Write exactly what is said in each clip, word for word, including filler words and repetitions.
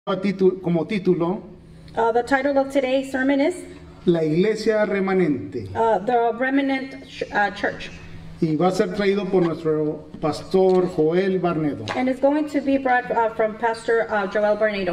como título Uh, the title of today's sermon is La Iglesia Remanente, uh, The Remnant Ch- uh, Church, y va a ser traído por nuestro pastor Joel Barnedo. and it's going to be brought uh, from Pastor uh, Joel Barnedo.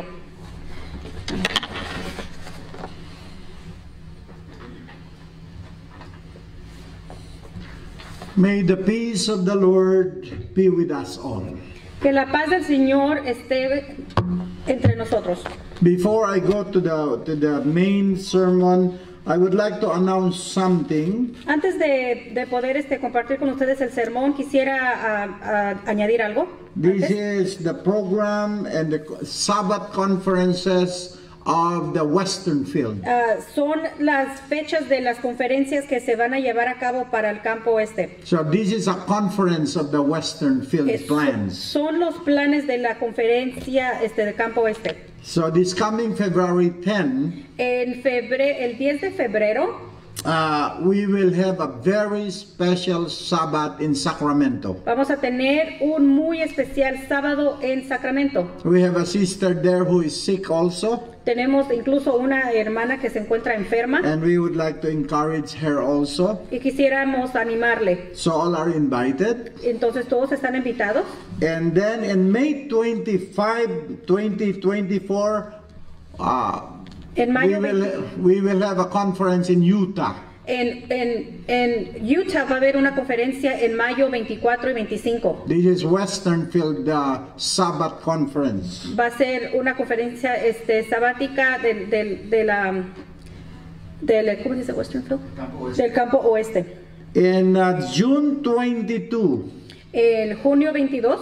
May the peace of the Lord be with us all. Que la paz del Señor esté entre nosotros. Before I go to the to the main sermon, I would like to announce something. Antes de, de poder este, compartir con ustedes el sermón, quisiera uh, uh, añadir algo. This Antes. is the program and the Sabbath conferences of the Western Field. Uh, son las fechas de las conferencias que se van a llevar a cabo para el campo oeste. So this is a conference of the Western Field Es- plans. Son los planes de la conferencia este, de campo oeste. So this coming February tenth, En febre- el diez de febrero uh, we will have a very special Sabbath in Sacramento. vamos a tener un muy especial sábado en Sacramento. We have a sister there who is sick also, Tenemos incluso una hermana que se encuentra enferma and we would like to encourage her also. y quisiéramos animarle. So all are invited. Entonces todos están invitados. And then in May twenty-fifth, twenty twenty-four, uh, En we mayo, will veinte we will have a conference in Utah. en, en, en Utah va a haber una conferencia en mayo veinticuatro y veinticinco. This is Western Field uh, Sabbath Conference. Va a ser una conferencia este, sabática del, del, de la, del, ¿cómo se dice? Westernfield? Del campo oeste. In uh, June twenty-second, El junio veintidós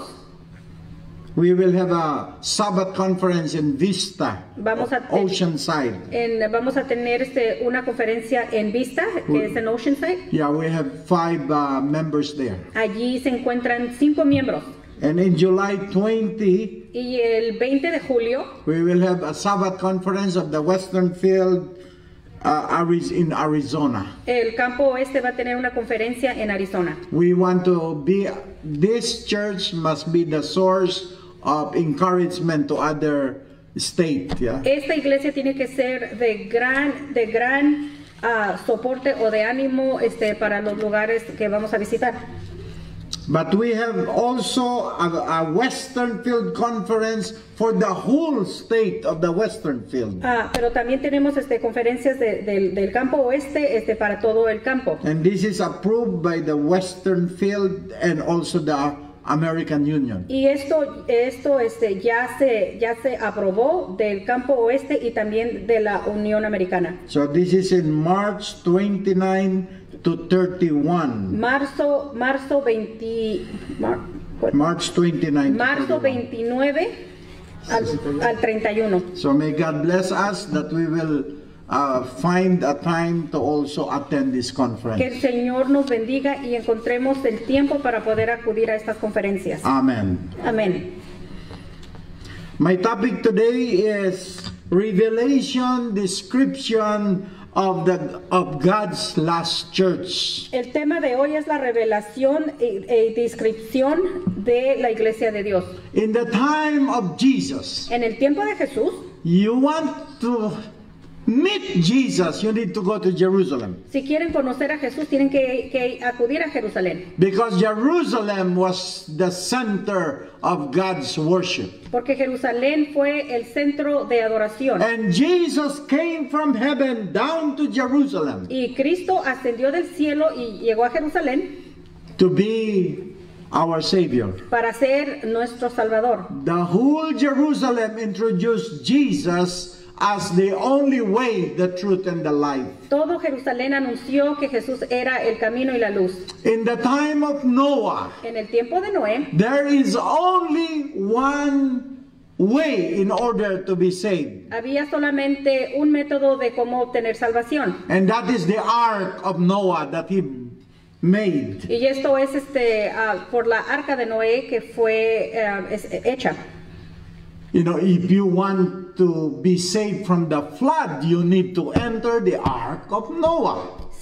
we will have a Sabbath conference in Vista, Vamos a- Oceanside. en, vamos a tener este, una conferencia en Vista, que es en Oceanside. Yeah, we have five uh, members there. Allí se encuentran cinco miembros. And in July twentieth, Y el veinte de julio we will have a Sabbath conference of the Western Field uh, Ariz- in Arizona. el campo oeste va a tener una conferencia en Arizona. We want to be, this church must be the source of encouragement to other states. Yeah? Esta iglesia tiene que ser de gran, de gran ah, soporte o de ánimo este, para los lugares que vamos a visitar. But we have also a, a Western Field conference for the whole state of the Western Field. Ah, pero también tenemos este, conferencias de- del- del campo oeste este, para todo el campo. And this is approved by the Western Field and also the American Union. Y esto, esto este, ya, se, ya se aprobó del campo oeste y también de la Unión Americana. So this is in March twenty-ninth to thirty-one. Marzo, marzo veinte, mar- March twenty-ninth. to marzo thirty-one. veintinueve al, al treinta y uno. So may God bless us that we will uh, find a time to also attend this Que conference. el Señor nos bendiga y encontremos el tiempo para poder acudir a estas conferencias. Amen. Amén. My topic today is revelation description of the of God's last church. El tema de hoy es la revelación y, y descripción de la iglesia de Dios. In the time of Jesus, En el tiempo de Jesús, you want to meet Jesus, you need to go to Jerusalem. si quieren conocer a Jesús, tienen que, que acudir a Jerusalén. Because Jerusalem was the center of God's worship. Porque Jerusalén fue el centro de adoración. And Jesus came from heaven down to Jerusalem Y Cristo ascendió del cielo y llegó a Jerusalén to be our Savior. para ser nuestro Salvador. The whole Jerusalem introduced Jesus as the only way, the truth, and the life. Todo Jerusalén anunció que Jesús era el camino y la luz. In the time of Noah, En el tiempo de Noé, there is only one way in order to be saved. había solamente un método de cómo obtener salvación. And that is the ark of Noah that he made. Y esto es este ah, por la arca de Noé que fue ah, es- hecha. You know, if you want to be saved from the flood, you need to enter the ark of Noah.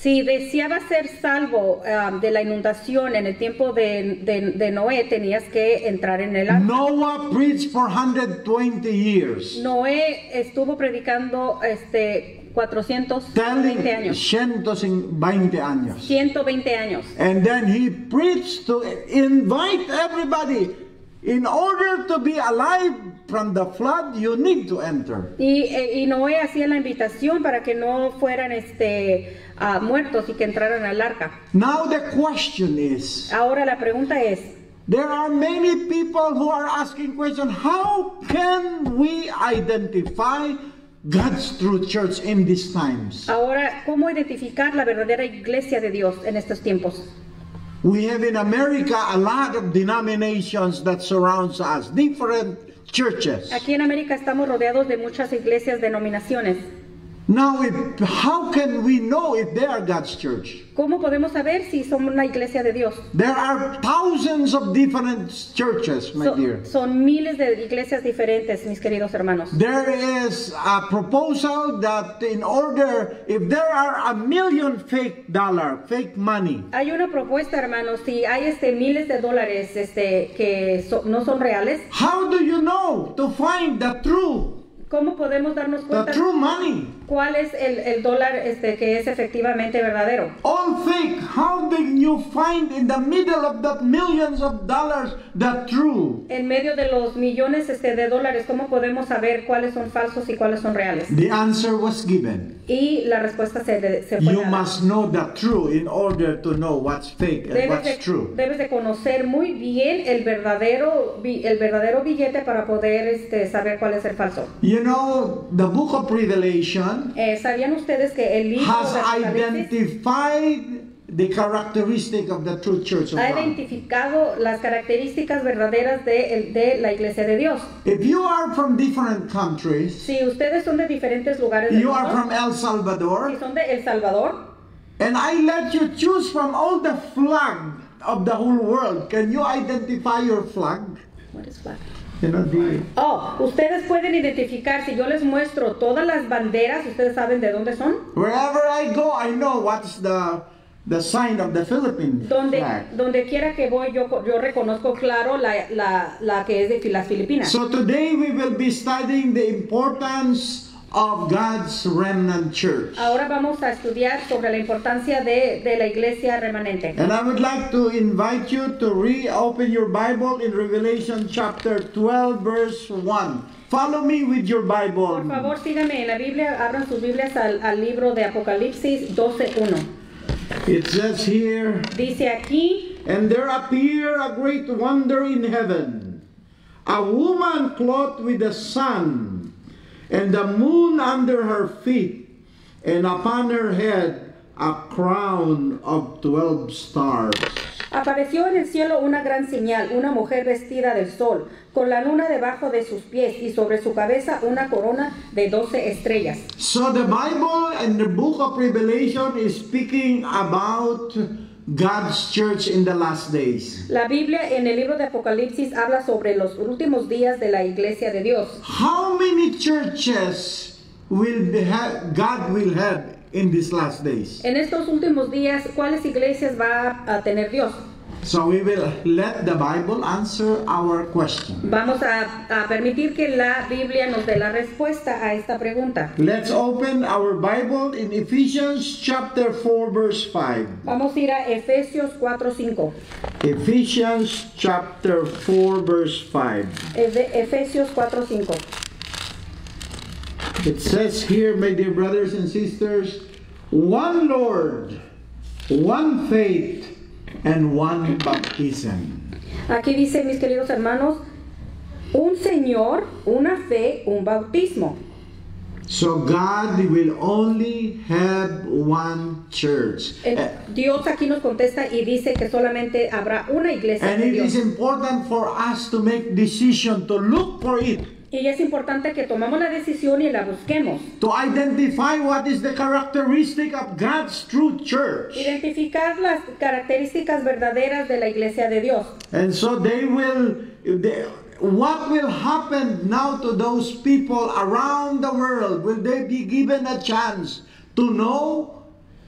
Si deseaba ser salvo um, de la inundación en el tiempo de, de, de Noé, tenías que entrar en el arca. Noah preached for one hundred twenty years, Noé estuvo predicando este cuatrocientos telling veinte años, ciento veinte años. ciento veinte años. And then he preached to invite everybody. In order to be alive from the flood, you need to enter. Y, y Noé hacía la invitación para que no fueran este, uh, muertos y que entraran al arca. Now the question is, Ahora la pregunta es, there are many people who are asking questions, how can we identify God's true church in these times? ahora, ¿cómo identificar la verdadera iglesia de Dios en estos tiempos? We have in America a lot of denominations that surrounds us, different churches. Aquí en América estamos rodeados de muchas iglesias, denominaciones. Now, if, how can we know if they are God's church? ¿Cómo podemos saber si son una iglesia de Dios? There are thousands of different churches, my So- dear. son miles de iglesias diferentes, mis queridos hermanos. There is a proposal that in order, if there are a million fake dollar, fake money, Hay una propuesta, hermanos, si hay este miles de dólares este, que so- no son reales, how do you know to find the true, ¿cómo podemos darnos the cuenta true money? cuál es el, el dólar este, que es efectivamente verdadero? All fake. How do you find in the middle of the millions of dollars the true? En medio de los millones este, de dólares, ¿cómo podemos saber cuáles son falsos y cuáles son reales? The answer was given. Y la respuesta se, de- se fue You dada. must know the true in order to know what's fake and Debes what's de, true. debes de conocer muy bien el verdadero, bi- el verdadero billete para poder este, saber cuál es el falso. You know, the book of Revelation Eh, ¿Sabían ustedes que el libro has de Apocalipsis identified the characteristic of the true church of ha God. identificado las características verdaderas de, el- de la iglesia de Dios? If you are from different countries, Si ustedes son de diferentes lugares del you are mundo, from El si Salvador, son de El Salvador, and I let you choose from all the flag of the whole world, can you identify your flag? what is flag? You know, the, Oh, ustedes pueden identificar, si yo les muestro todas las banderas, ustedes saben de dónde son. wherever I go, I know what's the the sign of the Philippine Donde, flag. donde quiera que voy, yo, yo reconozco claro la, la, la que es de las Filipinas. So today we will be studying the importance of God's remnant church. Ahora vamos a estudiar sobre la importancia de, de la iglesia remanente. And I would like to invite you to reopen your Bible in Revelation chapter twelve, verse one. Follow me with your Bible. Por favor, síganme en la Biblia, abran sus Biblias al, al libro de Apocalipsis doce uno. It says here, Dice aquí, and there appeared a great wonder in heaven, a woman clothed with the sun, and the moon under her feet, and upon her head a crown of twelve stars. apareció en el cielo una gran señal, una mujer vestida del sol, con la luna debajo de sus pies y sobre su cabeza una corona de doce estrellas. So the Bible and the book of Revelation is speaking about God's church in the last days. La Biblia en el libro de Apocalipsis habla sobre los últimos días de la iglesia de Dios. How many churches will be ha- God will have in these last days? En estos últimos días, ¿cuáles iglesias va a tener Dios? So we will let the Bible answer our question. Vamos a, a permitir que la Biblia nos dé la respuesta a esta pregunta. Let's open our Bible in Ephesians chapter four verse five. Vamos a ir a Efesios cuatro cinco. Ephesians chapter four verse five. Es de Efesios cuatro cinco. It says here, my dear brothers and sisters, one Lord, one faith, and one baptism. Aquí dice, mis queridos hermanos, un Señor, una fe, un bautismo. So God will only have one church. El- Dios aquí nos contesta y dice que solamente habrá una iglesia And de it is Dios. important for us to make decision to look for it, Y es importante que tomamos la decisión y la busquemos. to identify what is the characteristic of God's true church. Identificar las características verdaderas de la iglesia de Dios. And so they will, they, what will happen now to those people around the world? Will they be given a chance to know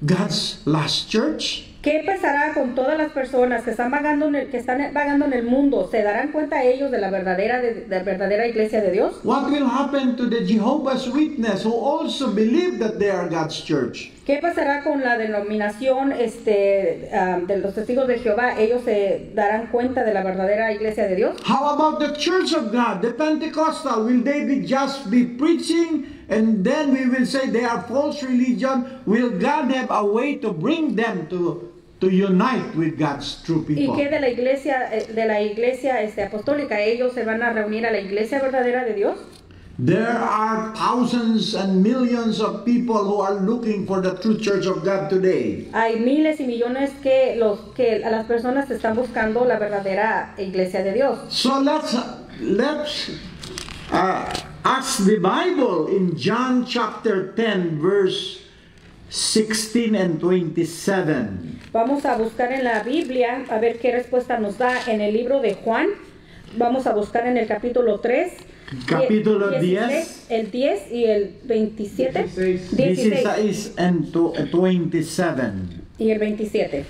God's last church? ¿Qué pasará con todas las personas que están vagando en el, que están vagando en el mundo? ¿Se darán cuenta ellos de la verdadera de, de la verdadera iglesia de Dios? What will happen to the Jehovah's Witness who also believe that they are God's church? ¿Qué pasará con la denominación este, um, de los testigos de Jehová? ¿Ellos se darán cuenta de la verdadera iglesia de Dios? How about the Church of God, the Pentecostal? Will they be just be preaching and then we will say they are false religion? Will God have a way to bring them to to unite with God's true ¿Y people? qué de la iglesia de la iglesia este, apostólica? ¿Ellos se van a reunir a la iglesia verdadera de Dios? There are thousands and millions of people who are looking for the true church of God today. Hay miles y millones que los que a las personas están buscando la verdadera iglesia de Dios. So let's let's uh, ask the Bible in John chapter ten verse sixteen and twenty-seven. Vamos a buscar en la Biblia a ver qué respuesta nos da en el libro de Juan. Vamos a buscar en el capítulo tres. Capítulo dieciséis, el diez y el veintisiete. dieciséis. This dieciséis is, is and to, uh, twenty-seven. y el veintisiete.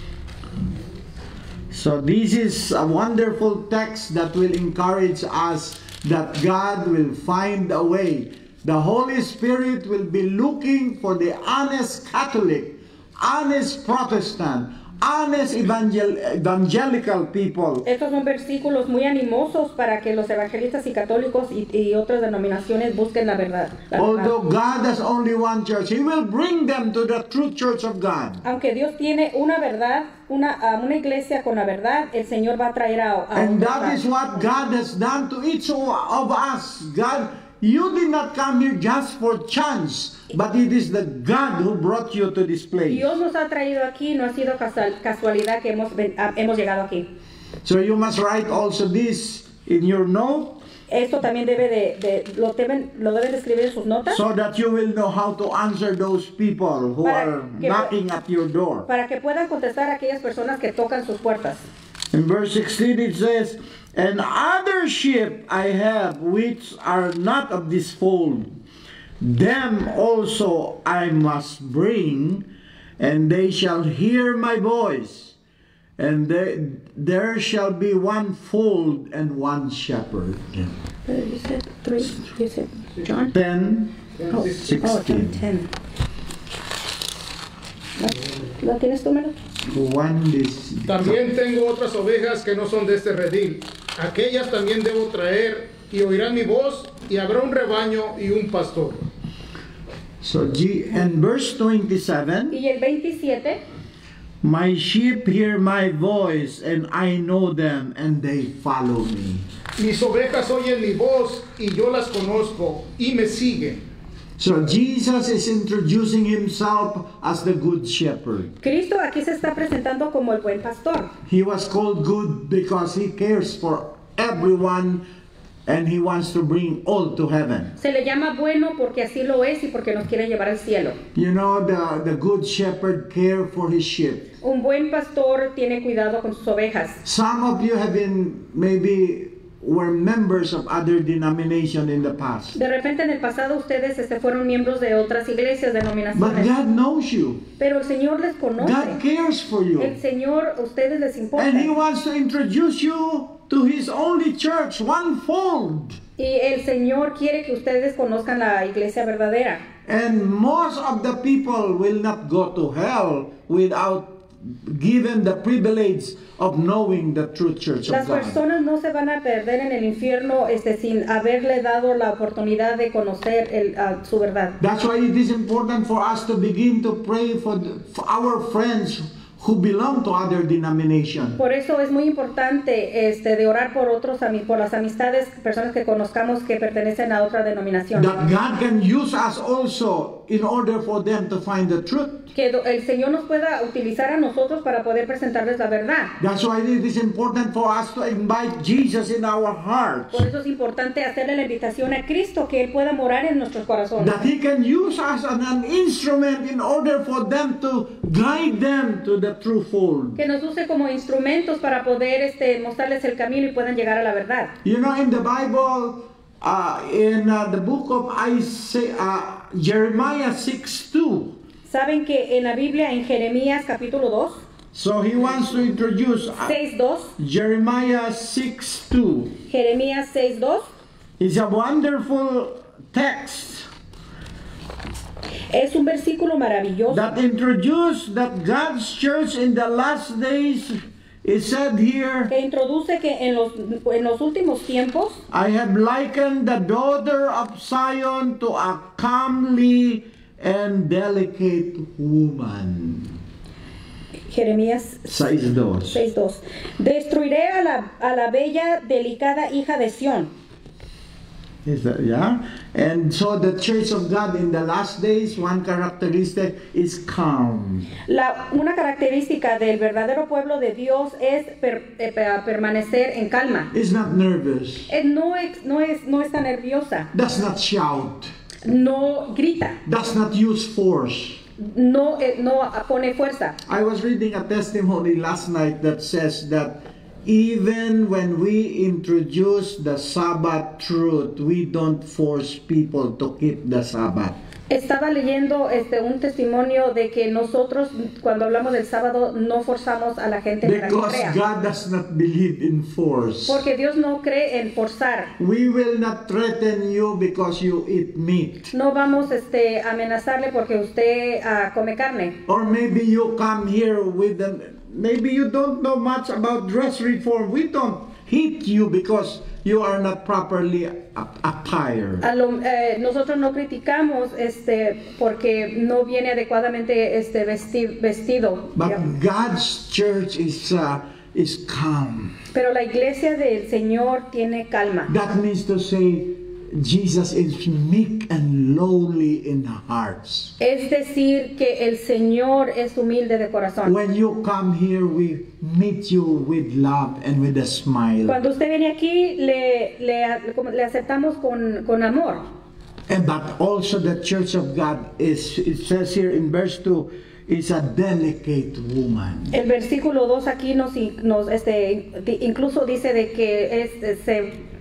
So this is a wonderful text that will encourage us that God will find a way. The Holy Spirit will be looking for the honest Catholic, honest Protestant, honest evangel evangelical people. Estos son versículos muy animosos para que los evangelistas y católicos y, y otras denominaciones busquen la verdad. la verdad. Although God has only one church, He will bring them to the true church of God. Aunque Dios tiene una verdad, una, a una iglesia con la verdad, el Señor va a traer a, a And una that verdad. is what God has done to each of us. God, you did not come here just for chance, but it is the God who brought you to this place. Dios nos ha traído aquí, no ha sido casual- casualidad que hemos, ven- ah, hemos llegado aquí. So you must write also this in your note Esto también debe de, de- lo, deben, lo deben de escribir en sus notas so that you will know how to answer those people who Para are que- knocking at your door. para que puedan contestar a aquellas personas que tocan sus puertas. In verse sixteen it says, "And other sheep I have which are not of this fold, them also I must bring, and they shall hear my voice, and they, there shall be one fold and one shepherd." You said three, you said John? ten, Oh, sixteen. ten. ¿Lo tienes tú, Melo? One is También tengo otras ovejas que no son de este redil. Aquellas también debo traer y oirán mi voz y habrá un rebaño y un pastor. so G and verse twenty-seven. Y el veintisiete, My sheep hear my voice, and I know them, and they follow me. Mis ovejas oyen mi voz y yo las conozco y me siguen. So Jesus is introducing himself as the good shepherd. Cristo aquí se está presentando como el buen pastor. He was called good because he cares for everyone and he wants to bring all to heaven. Se le llama bueno porque así lo es y porque nos quiere llevar al cielo. You know, the, the good shepherd cares for his sheep. Un buen pastor tiene cuidado con sus ovejas. Some of you have been maybe were members of other denomination in the past. De repente en el pasado ustedes este, fueron miembros de otras iglesias, But denominaciones. God knows you. Pero el Señor les God conoce. cares for you. El Señor, a ustedes les importa. And he wants to introduce you to his only church, one fold. Y el Señor quiere que ustedes conozcan la iglesia verdadera. And most of the people will not go to hell without given the privilege of knowing the true church Las of God. personas no se van a perder en el infierno este, sin haberle dado la oportunidad de conocer el, ah, su verdad. That's why it is important for us to begin to pray for, the, for our friends who belong to other denominations. Por eso es muy importante este, de orar por otros ami- por las amistades, personas que conozcamos que pertenecen a otra denominación. That God can use us also in order for them to find the truth. Que do- el Señor nos pueda utilizar a nosotros para poder presentarles la verdad. That's why it is important for us to invite Jesus in our hearts. Por eso es importante hacerle la invitación a Cristo, que Él pueda morar en nuestros corazones. That He can use us as an instrument in order for them to guide them to the true fold. Que nos use como instrumentos para poder este, mostrarles el camino y puedan llegar a la verdad. You know, in the Bible, uh, in uh, the book of Isaiah, uh, Jeremiah six two, Saben que en la Biblia, en Jeremías capítulo dos, So he wants to introduce uh, seis dos, Jeremiah six two. Jeremías seis dos, It's a wonderful text es un versículo maravilloso that introduced that God's church in the last days is said here, que introduce que en los, en los últimos tiempos I have likened the daughter of Zion to a comely and delicate woman. Jeremías seis two. seis dos. Destruiré a la, a la bella, delicada hija de Sión. Is that, yeah? And so the church of God in the last days, one characteristic is calm. La, una característica del verdadero pueblo de Dios es per, eh, permanecer en calma. Is not nervous. Eh, no, es, no, es, no está nerviosa, Does not shout. no grita, Does not use force. no, eh, no pone fuerza. I was reading a testimony last night that says that even when we introduce the Sabbath truth, we don't force people to keep the Sabbath. Estaba leyendo este, un testimonio de que nosotros cuando hablamos del sábado no forzamos a la gente para que Because crea. God does not believe in force. Porque Dios no cree en forzar. We will not threaten you because you eat meat. No vamos este, a amenazarle porque usted uh, come carne. Or maybe you come here with them. Maybe you don't know much about dress reform. We don't hit you because you are not properly attired. A lo, eh, nosotros no criticamos este, porque no viene adecuadamente este, vesti, vestido. But digamos. God's church is uh, is calm. Pero la iglesia del Señor tiene calma. That means to say Jesus is meek and lowly in hearts. Es decir, que el Señor es humilde de corazón. When you come here, we meet you with love and with a smile. Cuando usted viene aquí, le, le, le aceptamos con, con amor. And but also the church of God is, it says here in verse two, is a delicate woman. El versículo dos aquí nos, nos este, incluso dice de que es, se,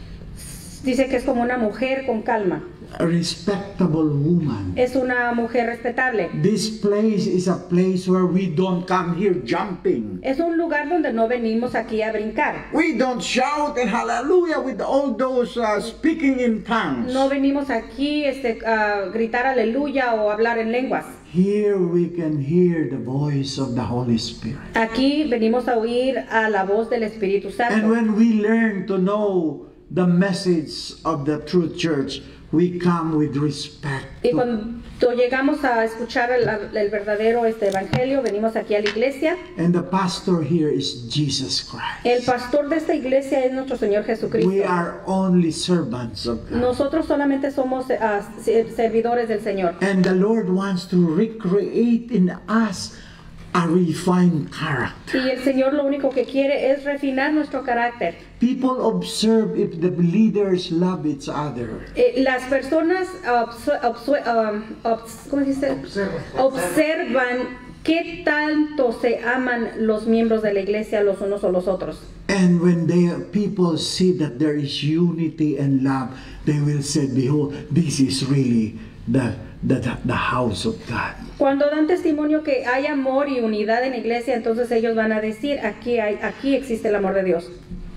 dice que es como una mujer con calma. A respectable woman. Es una mujer respetable. This place is a place where we don't come here jumping. Es un lugar donde no venimos aquí a brincar. We don't shout and hallelujah with all those uh, speaking in tongues. No venimos aquí este, a gritar aleluya o hablar en lenguas. Here we can hear the voice of the Holy Spirit. Aquí venimos a oír a la voz del Espíritu And Santo. when we learn to know the message of the true church, we come with respect. Y to- cuando llegamos a escuchar el, el verdadero este evangelio, venimos aquí a la iglesia. And the pastor here is Jesus Christ. El pastor de esta iglesia es nuestro Señor Jesucristo. We are only servants of God. Nosotros solamente somos uh, servidores del Señor. And the Lord wants to recreate in us a refined character. Y el Señor lo único que quiere es refinar nuestro carácter. People observe if the leaders love each other. Eh, las personas obs- obs- um, obs- ¿cómo se dice? Observa. observan qué tanto se aman los miembros de la iglesia los unos o los otros. And when they people see that there is unity and love, they will say, behold, this is really the, the, the, the house of God. Cuando dan testimonio que hay amor y unidad en la iglesia, entonces ellos van a decir, aquí, hay, aquí existe el amor de Dios.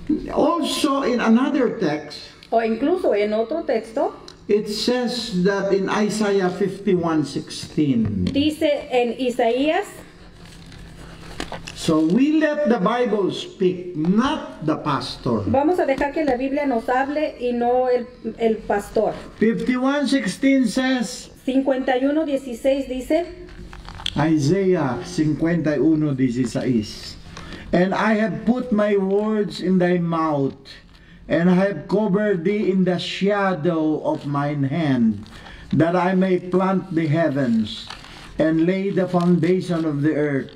Also in another text, O incluso en otro texto, it says that in Isaiah fifty-one sixteen. dice en Isaías, So we let the Bible speak, not the pastor. vamos a dejar que la Biblia nos hable y no el, el pastor. fifty-one sixteen says, cincuenta y uno dieciséis dice, Isaiah fifty-one sixteen. And I have put my words in thy mouth, and I have covered thee in the shadow of mine hand, that I may plant the heavens, and lay the foundation of the earth,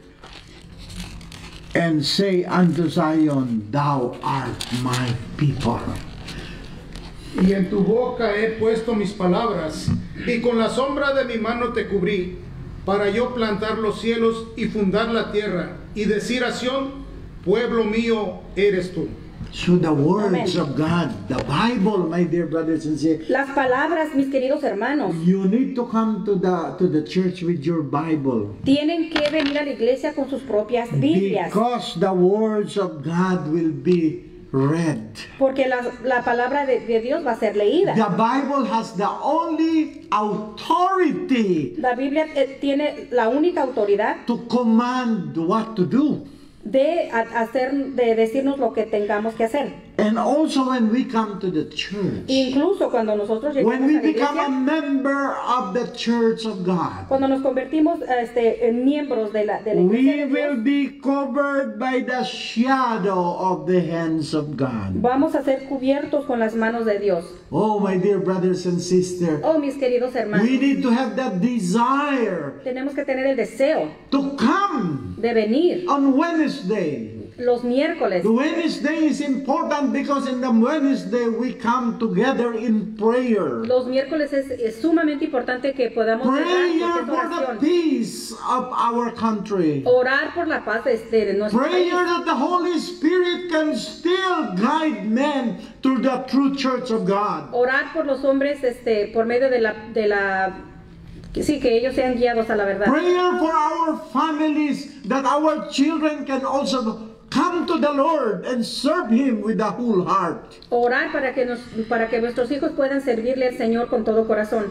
and say unto Zion, thou art my people. Y en tu boca he puesto mis palabras, y con la sombra de mi mano te cubrí, para yo plantar los cielos y fundar la tierra, y decir a Sión, pueblo mío eres tú. So the words Amen. of God, the Bible, my dear brothers and sisters, Las palabras, mis queridos hermanos, you need to come to the to the church with your Bible. tienen que venir a la iglesia con sus propias Biblias. Because the words of God will be read. Porque la, la palabra de, de Dios va a ser leída. The Bible has the only authority La Biblia eh, tiene la única autoridad to command what to do. de a- hacer, de decirnos lo que tengamos que hacer. And also when we come to the church, Incluso cuando nosotros llegamos when we a la become a iglesia, member of the church of God, cuando nos convertimos este, en miembros de la, de la iglesia we de will Dios, be covered by the shadow of the hands of God. vamos a ser cubiertos con las manos de Dios. Oh, my dear brothers and sisters, Oh, mis queridos hermanos, we need to have that desire tenemos que tener el deseo to come de venir on Wednesday. los miércoles. The Wednesday is important because in the Wednesday we come together in prayer. Los miércoles es, es sumamente importante que podamos orar, Prayer porque es for the oración. peace of our country. Orar por la paz de, de nuestro Prayer país. that the Holy Spirit can still guide men to the true church of God. Orar por los hombres este, por medio de la, de la que sí, que ellos sean guiados a la verdad. Prayer for our families that our children can also come to the Lord and serve Him with the whole heart. Orar para que, nos, para que nuestros hijos puedan servirle al Señor con todo corazón.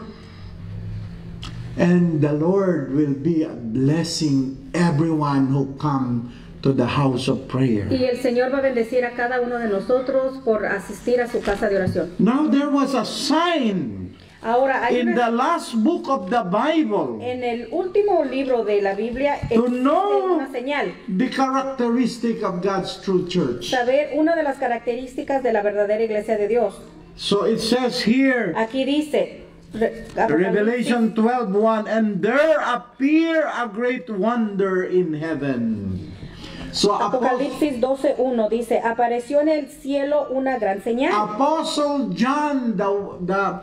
And the Lord will be blessing everyone who come to the house of prayer. Y el Señor va a bendecir a cada uno de nosotros por asistir a su casa de oración. Now there was a sign Ahora, hay in una, the last book of the Bible en el último libro de la Biblia to existe know una señal. the characteristic of God's true church. Saber una de las características de la verdadera iglesia de Dios. So it says here, Aquí dice, Re- Revelation twelve one, and there appear a great wonder in heaven. So Apostle, Apocalipsis doce uno dice, apareció en el cielo una gran señal. Apostle John, the, the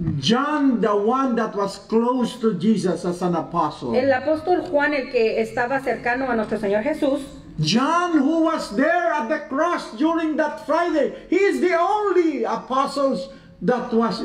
John, the one that was close to Jesus as an apostle. El apóstol Juan, el que estaba cercano a nuestro Señor Jesús, John, who was there at the cross during that Friday, he is the only apostle that was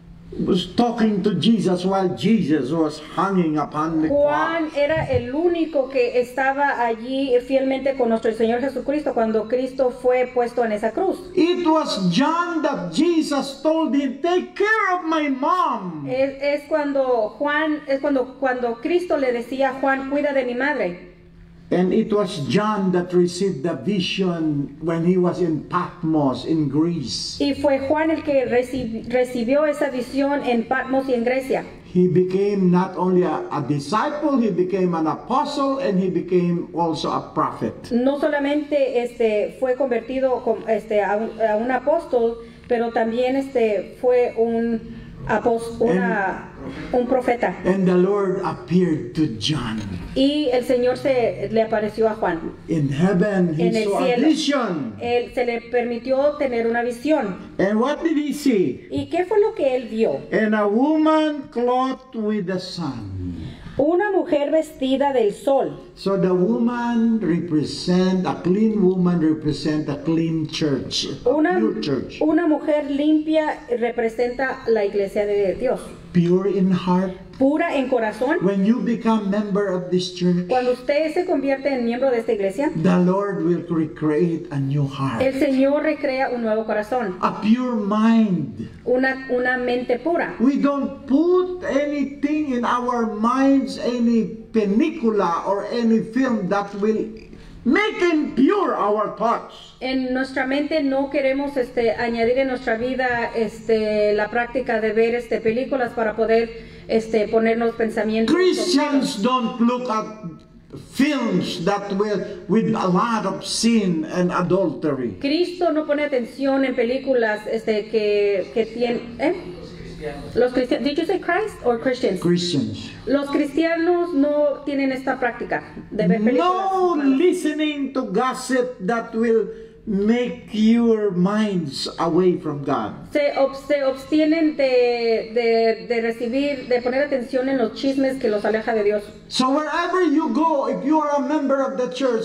was talking to Jesus while Jesus was hanging upon the Juan cross. era el único que estaba allí fielmente con nuestro Señor Jesucristo cuando Cristo fue puesto en esa cruz. It was John that Jesus told him, "Take care of my mom." Es, es cuando Juan, es cuando, cuando Cristo le decía a Juan, cuida de mi madre. And it was John that received the vision when he was in Patmos in Greece. Y fue Juan el que reci- recibió esa visión en Patmos y en Grecia. He became not only a, a disciple, he became an apostle, and he became also a prophet. No solamente este, fue convertido com- este, a, un, a un apóstol, pero también este, fue un, após- una, un profeta. And the Lord appeared to John. Y el Señor se le apareció a Juan. In heaven, he En el saw a cielo. vision. Él se le permitió tener una visión. And what did he see? ¿Y qué fue lo que él vio? And a woman clothed with the sun. Una mujer vestida del sol. So the woman represent, a clean woman represent a clean church, a Una, pure church. una mujer limpia representa la iglesia de Dios. Pure in heart. Pura en corazón. When you become member of this church, Cuando usted se convierte en miembro de esta iglesia, the Lord will recreate a new heart, el Señor recrea un nuevo corazón. a pure mind. Una, una mente pura. We don't put anything in our minds, any película or any film that will make impure our thoughts. En nuestra mente no queremos este, añadir en nuestra vida este, la práctica de ver este, películas para poder este, ponernos pensamientos. Christians don't look at films that will with a lot of sin and adultery. Cristo no pone atención en películas este, que, que tienen... ¿eh? Los cristianos, did you say Christ or Christians? Christians. Los cristianos no tienen esta práctica de ver películas No malas. listening to gossip that will make your minds away from God. Se, ob- se abstienen de, de, de recibir, de poner atención en los chismes que los aleja de Dios. So wherever you go, if you are a member of the church,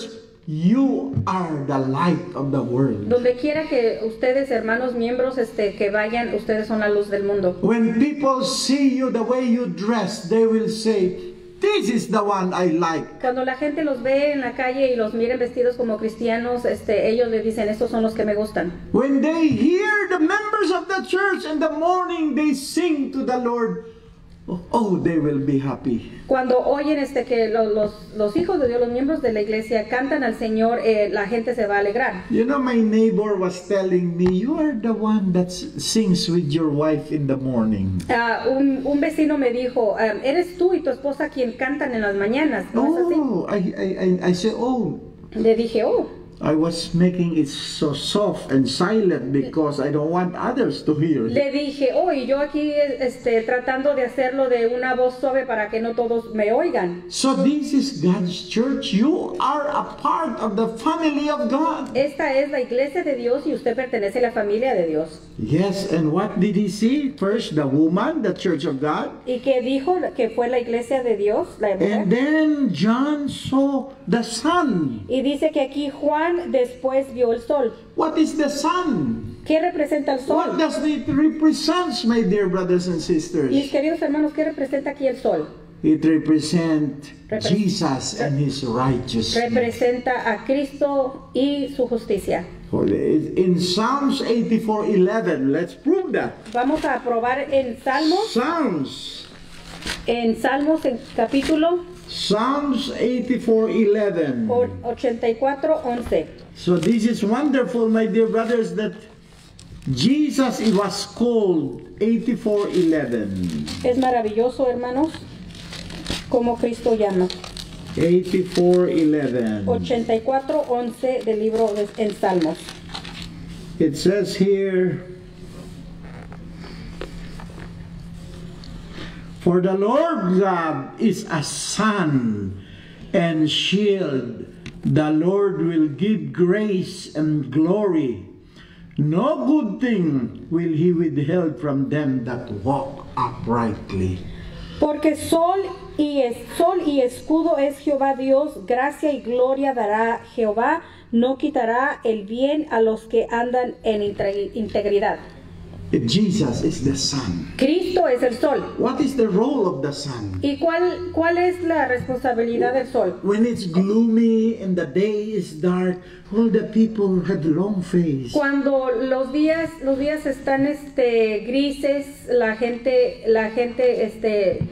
you are the light of the world. Donde quiera que ustedes, hermanos miembros, este, que vayan, ustedes son la luz del mundo. When people see you the way you dress, they will say, this is the one I like. Cuando la gente los ve en la calle y los miren vestidos como cristianos, este, ellos les dicen, estos son los que me gustan. When they hear the members of the church in the morning, they sing to the Lord, oh, they will be happy. Cuando oyen este, que lo- los, los hijos de Dios, los miembros de la iglesia, cantan al Señor, eh, la gente se va a alegrar. You know, my neighbor was telling me, you are the one that s- sings with your wife in the morning. Ah, un, un vecino me dijo, ah, eres tú y tu esposa quien cantan en las mañanas, ¿no es así? Oh, I, I, I, I said, oh, Le dije, oh, I was making it so soft and silent because I don't want others to hear. le dije, oh, y yo aquí este, tratando de hacerlo de una voz suave para que no todos me oigan. So this is God's church. You are a part of the family of God. Esta es la iglesia de Dios y usted pertenece a la familia de Dios. Yes, and what did he see? First, the woman, the church of God. ¿Y que dijo que fue la iglesia de Dios, la mujer? And then John saw the sun. Y dice que aquí Juan después vio el sol. What is the sun? ¿Qué representa el What sol? does it represent, my dear brothers and Mis sisters? queridos hermanos, ¿qué representa aquí el sol? It represents Repre- Jesus and his righteousness. Representa a Cristo y su justicia. In Psalms eighty-four eleven, let's prove that. Vamos a probar en Salmos, Psalms, en Salmos en capítulo Psalms eighty-four eleven. o- ochenta y cuatro, once. So this is wonderful, my dear brothers, that Jesus it was called eighty-four eleven. Es maravilloso, hermanos, como Cristo llama. eighty-four eleven. ochenta y cuatro, once del libro de, en Salmos. It says here, for the Lord God is a sun and shield. The Lord will give grace and glory. No good thing will he withhold from them that walk uprightly. Porque sol y es sol y escudo es Jehová Dios, gracia y gloria dará Jehová, no quitará el bien a los que andan en integri- integridad. If Jesus is the sun, Cristo es el sol. what is the role of the sun? ¿Y cuál, cuál es la responsabilidad del sol? When it's gloomy and the day is dark, all the people have long face. Cuando los días los días están este grises, la gente la gente este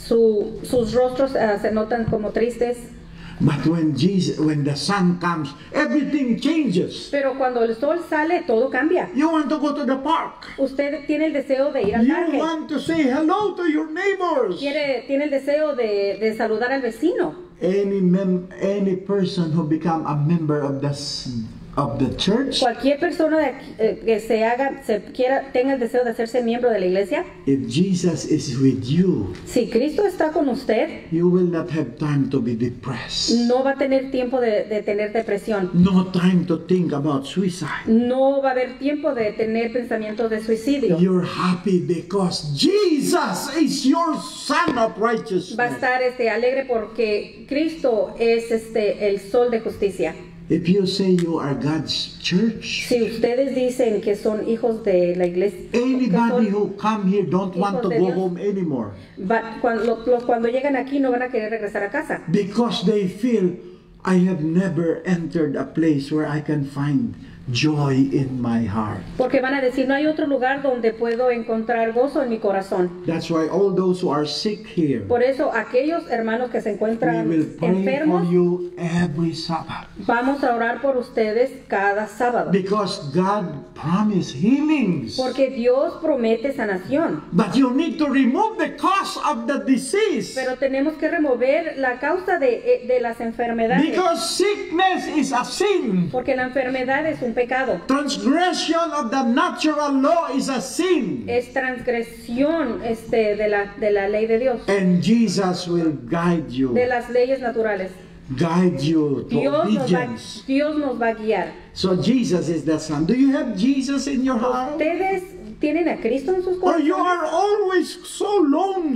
su, sus rostros ah, se notan como tristes. But when Jesus, when the sun comes, everything changes. Pero cuando el sol sale, todo cambia. You want to go to the park. Usted tiene el deseo de ir al You parque. want to say hello to your neighbors. Quiere, tiene el deseo de, de saludar al vecino. Any mem any person who become a member of the s- of the church, Cualquier persona de aquí, eh, que se haga, se quiera, tenga el deseo de hacerse miembro de la iglesia, if Jesus is with you, si Cristo está con usted, you will not have time to be depressed. no va a tener tiempo de, de tener depresión. No time to think about suicide. No va a haber tiempo de tener pensamientos de suicidio. You're happy because Jesus is your son of righteousness. Va a estar este, alegre porque Cristo es este, el sol de justicia. If you say you are God's church, Si ustedes dicen que son hijos de la iglesia, que anybody son- who come here don't want to hijos de go Dios. home anymore va- cuando, los- cuando llegan aquí no van a querer regresar a casa. because they feel I have never entered a place where I can find joy in my heart. Porque van a decir, no hay otro lugar donde puedo encontrar gozo en mi corazón. That's why all those who are sick here, Por eso, aquellos hermanos que se we encuentran will pray for enfermos, you every Sabbath vamos a orar por ustedes cada sábado. because God promised healings. Porque Dios promete sanación. But you need to remove the cause of the disease Pero tenemos que remover la causa de, de las enfermedades. because sickness is a sin. Porque la enfermedad es un pecado. Transgression of the natural law is a sin. Es transgresión este, de, la, de la ley de Dios. And Jesus will guide you, De las leyes naturales. guide you to Dios nos, va, obedience. Dios nos va a guiar. So Jesus is the Son. Do you have Jesus in your heart? ¿Ustedes tienen a Cristo en sus Or you corazones? are always so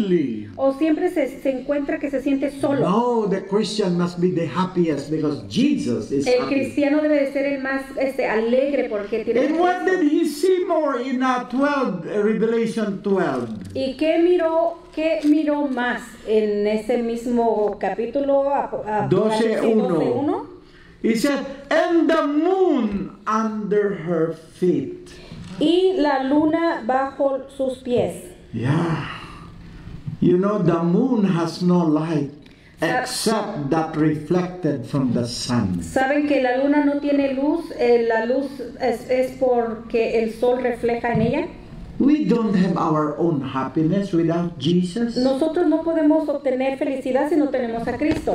lonely. O siempre se, se encuentra que se siente solo. No, the Christian must be the happiest because Jesus is El happy. cristiano debe de ser el más este, alegre porque tiene And a what Cristo. did he see more in uh, twelve, uh, Revelation twelve? ¿Y qué miró, qué miró más en ese mismo capítulo? a- a- doce Apocalipsis uno. doce uno? He said, and the moon under her feet. Y la luna bajo sus pies. Yeah. You know, the moon has no light except that reflected from the sun. Saben que la luna no tiene luz, eh, la luz es, es porque el sol refleja en ella. We don't have our own happiness without Jesus. Nosotros no podemos obtener felicidad si no tenemos a Cristo.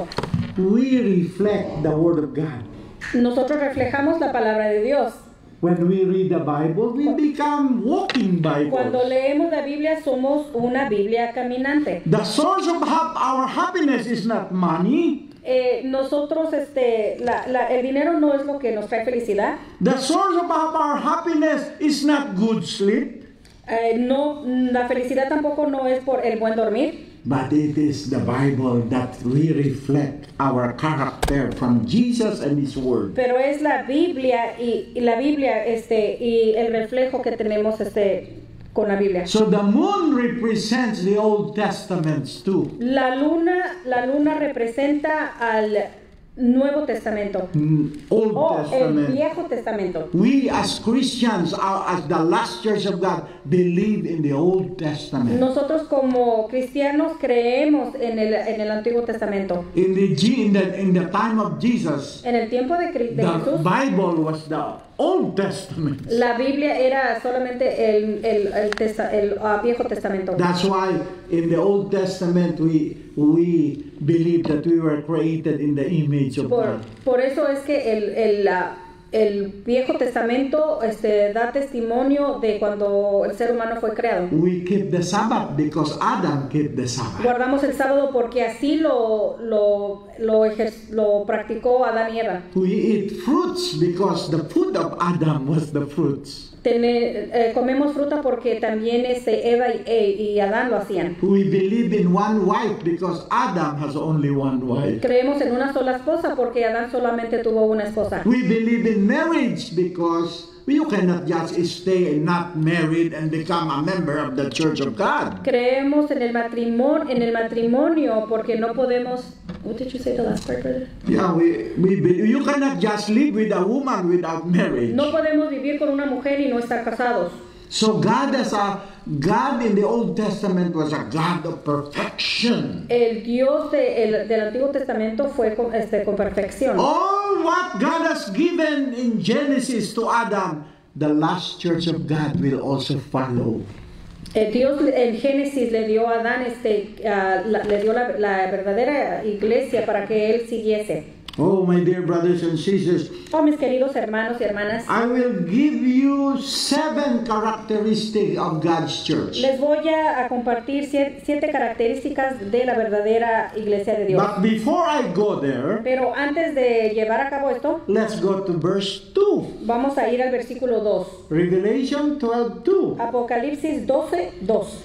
We reflect the Word of God. Nosotros reflejamos la palabra de Dios. When we read the Bible, we become walking Cuando Bibles. leemos la Biblia somos una Biblia caminante. The source of hap- our happiness is not money. Eh, nosotros, este, la, la- el dinero no es lo que nos trae felicidad. The source of our happiness is not good sleep, Eh, no, la felicidad tampoco no es por el buen dormir, but it is the Bible that we reflect our character from Jesus and His Word. pero es la Biblia y, y la Biblia, este, y el reflejo que tenemos, este, con la Biblia. So the moon represents the Old Testaments too. La luna, la luna representa al Nuevo Testamento Mm, Old o el Testament. Viejo Testamento. We as Christians, are, as the last church of God, believe in the Old Testament. Nosotros como cristianos creemos en el, en el Antiguo Testamento. In the, G- in the in the time of Jesus, En el tiempo de, Cri- de the Jesús, Bible was the Old Testament. la Biblia era solamente el, el, el, testa- el, ah, Viejo Testamento. That's why in the Old Testament we we believe that we were created in the image of Por, God. por eso es que el, el, la- el Viejo Testamento este, da testimonio de cuando el ser humano fue creado. We keep the Sabbath because Adam kept the Sabbath. Guardamos el sábado porque así lo, lo, lo, ejer- lo practicó Adán y Eva. We eat fruits because the food of Adam was the fruits. Tene- eh, comemos fruta porque también este, Eva y, e- y Adán lo hacían. We believe in one wife because Adam has only one wife. Creemos en una sola esposa porque Adán solamente tuvo una esposa. We believe in marriage because you cannot just stay not married and become a member of the Church of God. Creemos en el matrimonio, en el matrimonio porque no podemos. What did you say the last part, brother? Yeah, we, we be, you cannot just live with a woman without marriage. No podemos vivir con una mujer y no estar casados. So God as a God in the Old Testament was a God of perfection. El Dios de- el- del Antiguo Testamento fue con, este, con perfección. All what God has given in Genesis to Adam, the last church of God will also follow. El Dios en Génesis le dio a Adán, este, ah, la- le dio la, la verdadera iglesia para que él siguiese. Oh, my dear brothers and sisters, Oh, mis queridos hermanos y hermanas, I will give you seven characteristics of God's church. les voy a, a compartir siete, siete características de la verdadera iglesia de Dios. But before I go there, Pero antes de llevar a cabo esto, let's go to verse two. vamos a ir al versículo dos. Revelation twelve two. Apocalipsis doce, dos.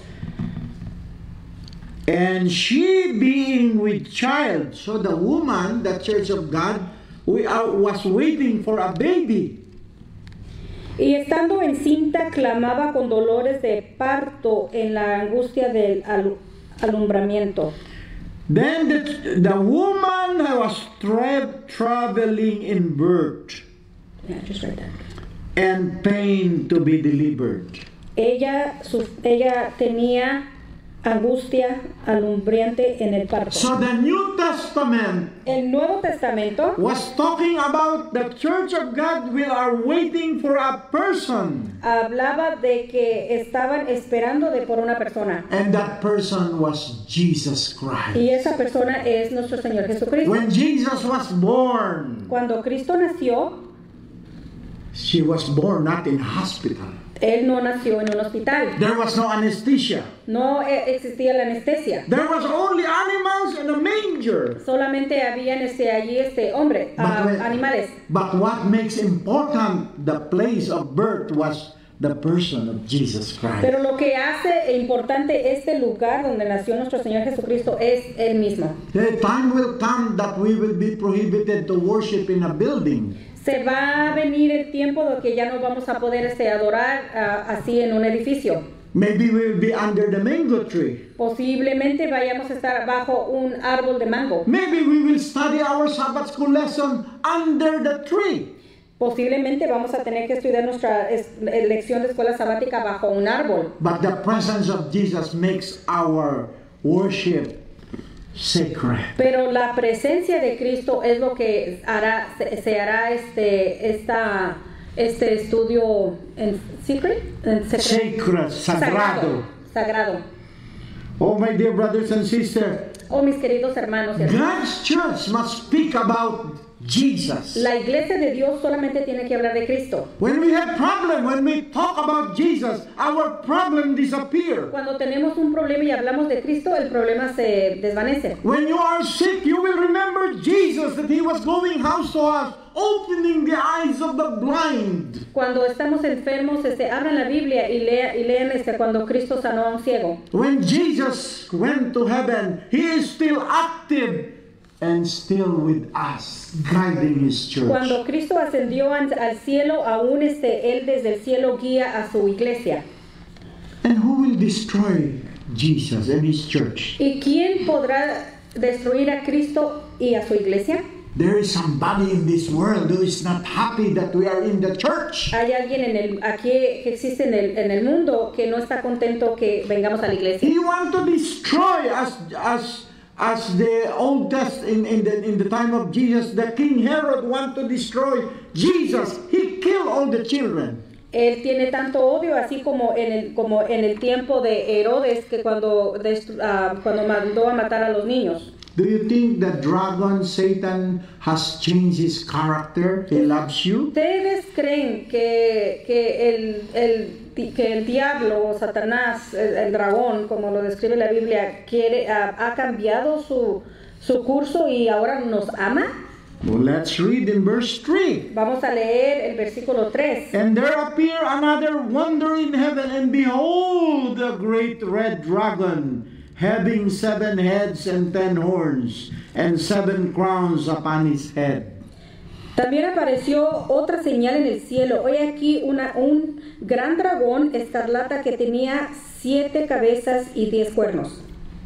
And she being with child, so the woman, the church of God, we are, was waiting for a baby. Y estando encinta, clamaba con dolores de parto en la angustia del alu- alumbramiento. Then the, the woman was tra- traveling in birth Yeah, just write that. and pain to be delivered. Ella, su- ella tenía angustia alumbrante en el parto. So the New Testament El Nuevo Testamento was talking about the church of God. We are waiting for a person, hablaba de que estaban esperando de por una persona. and that person was Jesus Christ. Y esa persona es nuestro Señor Jesucristo. When Jesus was born, Cuando Cristo nació, she was born not in a hospital. Él no nació en un hospital. There was no anesthesia. No eh, existía la anestesia. There was only animals in a manger. Solamente habían este, allí este hombre, ah, But when- animales. But what makes important the place of birth was the person of Jesus Christ. Pero lo que hace importante este lugar donde nació nuestro Señor Jesucristo es Él mismo. The time will come that we will be prohibited to worship in a building. Se va a venir el tiempo de que ya no vamos a poder este, adorar uh, así en un edificio. Maybe we will be under the mango tree. Posiblemente vayamos a estar bajo un árbol de mango. Maybe we will study our Sabbath school lesson under the tree. Posiblemente vamos a tener que estudiar nuestra es, lección de escuela sabática bajo un árbol. But the presence of Jesus makes our worship sacred. Pero la presencia de Cristo es lo que hará, se, se hará este, esta, este estudio en secret, en Sacred, sagrado. sagrado, sagrado. Oh, my dear brothers and sisters, Oh, mis queridos hermanos y hermanas. God's church must speak about Jesus. La iglesia de Dios solamente tiene que hablar de Cristo. When we have problem, when we talk about Jesus, our problem disappear. Cuando tenemos un problema y hablamos de Cristo, el problema se desvanece. When you are sick, you will remember Jesus, that He was going house to house, opening the eyes of the blind. Cuando estamos enfermos, este, abran la Biblia y, lea, y lean este, cuando Cristo sanó a un ciego. When Jesus went to heaven, He is still active and still with us, guiding His church. Cuando Cristo ascendió al, al cielo, aún este, Él desde el cielo guía a su iglesia. And who will destroy Jesus and His church? ¿Y quién podrá destruir a Cristo y a su iglesia? There is somebody in this world who is not happy that we are in the church. Hay alguien en el, aquí que existe en el, en el mundo que no está contento que vengamos a la iglesia. He wants to destroy as as as the Old Testament in, in the in the time of Jesus, the King Herod want to destroy Jesus. He killed all the children. Él tiene tanto odio, así como en el, como en el tiempo de Herodes, que cuando, destru- uh, cuando mandó a matar a los niños. Do you think the dragon Satan has changed his character? He loves you. ¿Ustedes creen que, que, el, el, que el diablo o Satanás, el, el dragón, como lo describe la Biblia, quiere, uh, ha cambiado su, su curso y ahora nos ama? Well, let's read in verse three. Vamos a leer el versículo tres. And there appeared another wonder in heaven, and behold, a great red dragon, having seven heads and ten horns, and seven crowns upon his head. También apareció otra señal en el cielo. Hoy aquí una, un gran dragón escarlata que tenía siete cabezas y diez cuernos.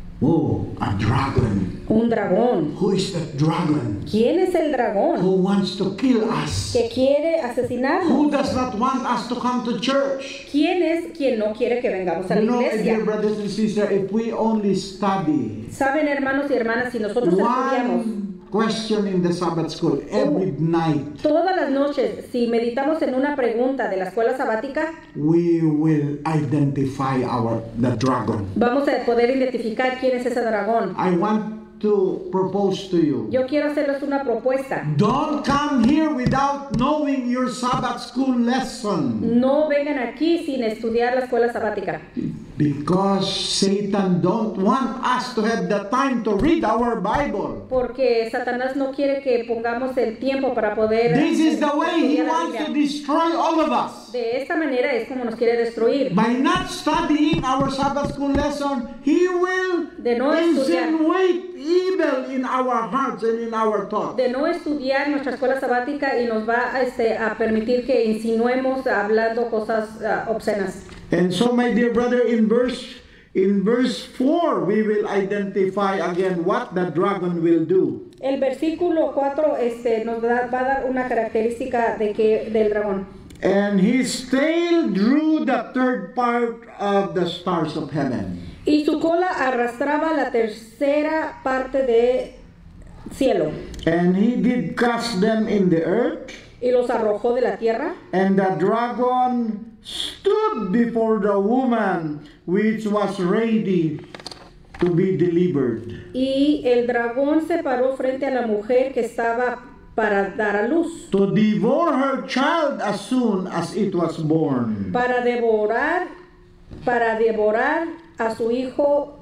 Oh, a dragon. Un dragón. Who is that dragon? ¿Quién es el dragón? Who wants to kill us? Que quiere Who asesinarnos. does not want us to come to church? ¿Quién es quien no quiere que vengamos a la You know, iglesia? dear brothers and sisters, if we only study Saben, hermanos y hermanas, si nosotros estudiamos one question in the Sabbath school every night, todas las noches, si meditamos en una pregunta de la escuela sabática, we will identify our the dragon. vamos a poder identificar quién es ese dragón. I want to propose to you. Yo quiero hacerles una propuesta. Don't come here without knowing your Sabbath school lesson. No vengan aquí sin estudiar la escuela sabática. Because Satan don't want us to have the time to read our Bible. Porque Satanás no quiere que pongamos el tiempo para poder This is the way he estudiar la wants to Biblia. destroy all of us. De esta manera es como nos quiere destruir. By not studying our Sabbath school lesson, he will De no estudiar. insinuate evil in our hearts and in our thoughts. De no estudiar nuestra escuela sabática y nos va a, este, a permitir que insinuemos hablando cosas uh, obscenas. And so, my dear brother, in verse in verse four, we will identify again what the dragon will do. El versículo cuatro este, nos da, va a dar una característica de que, del dragón. And his tail drew the third part of the stars of heaven. Y su cola arrastraba la tercera parte de cielo. And he did cast them in the earth. Y los arrojó de la tierra. And the dragon stood before the woman which was ready to be delivered. Y el dragón se paró frente a la mujer que estaba para dar a luz. To devour her child as soon as it was born. Para devorar, para devorar a su hijo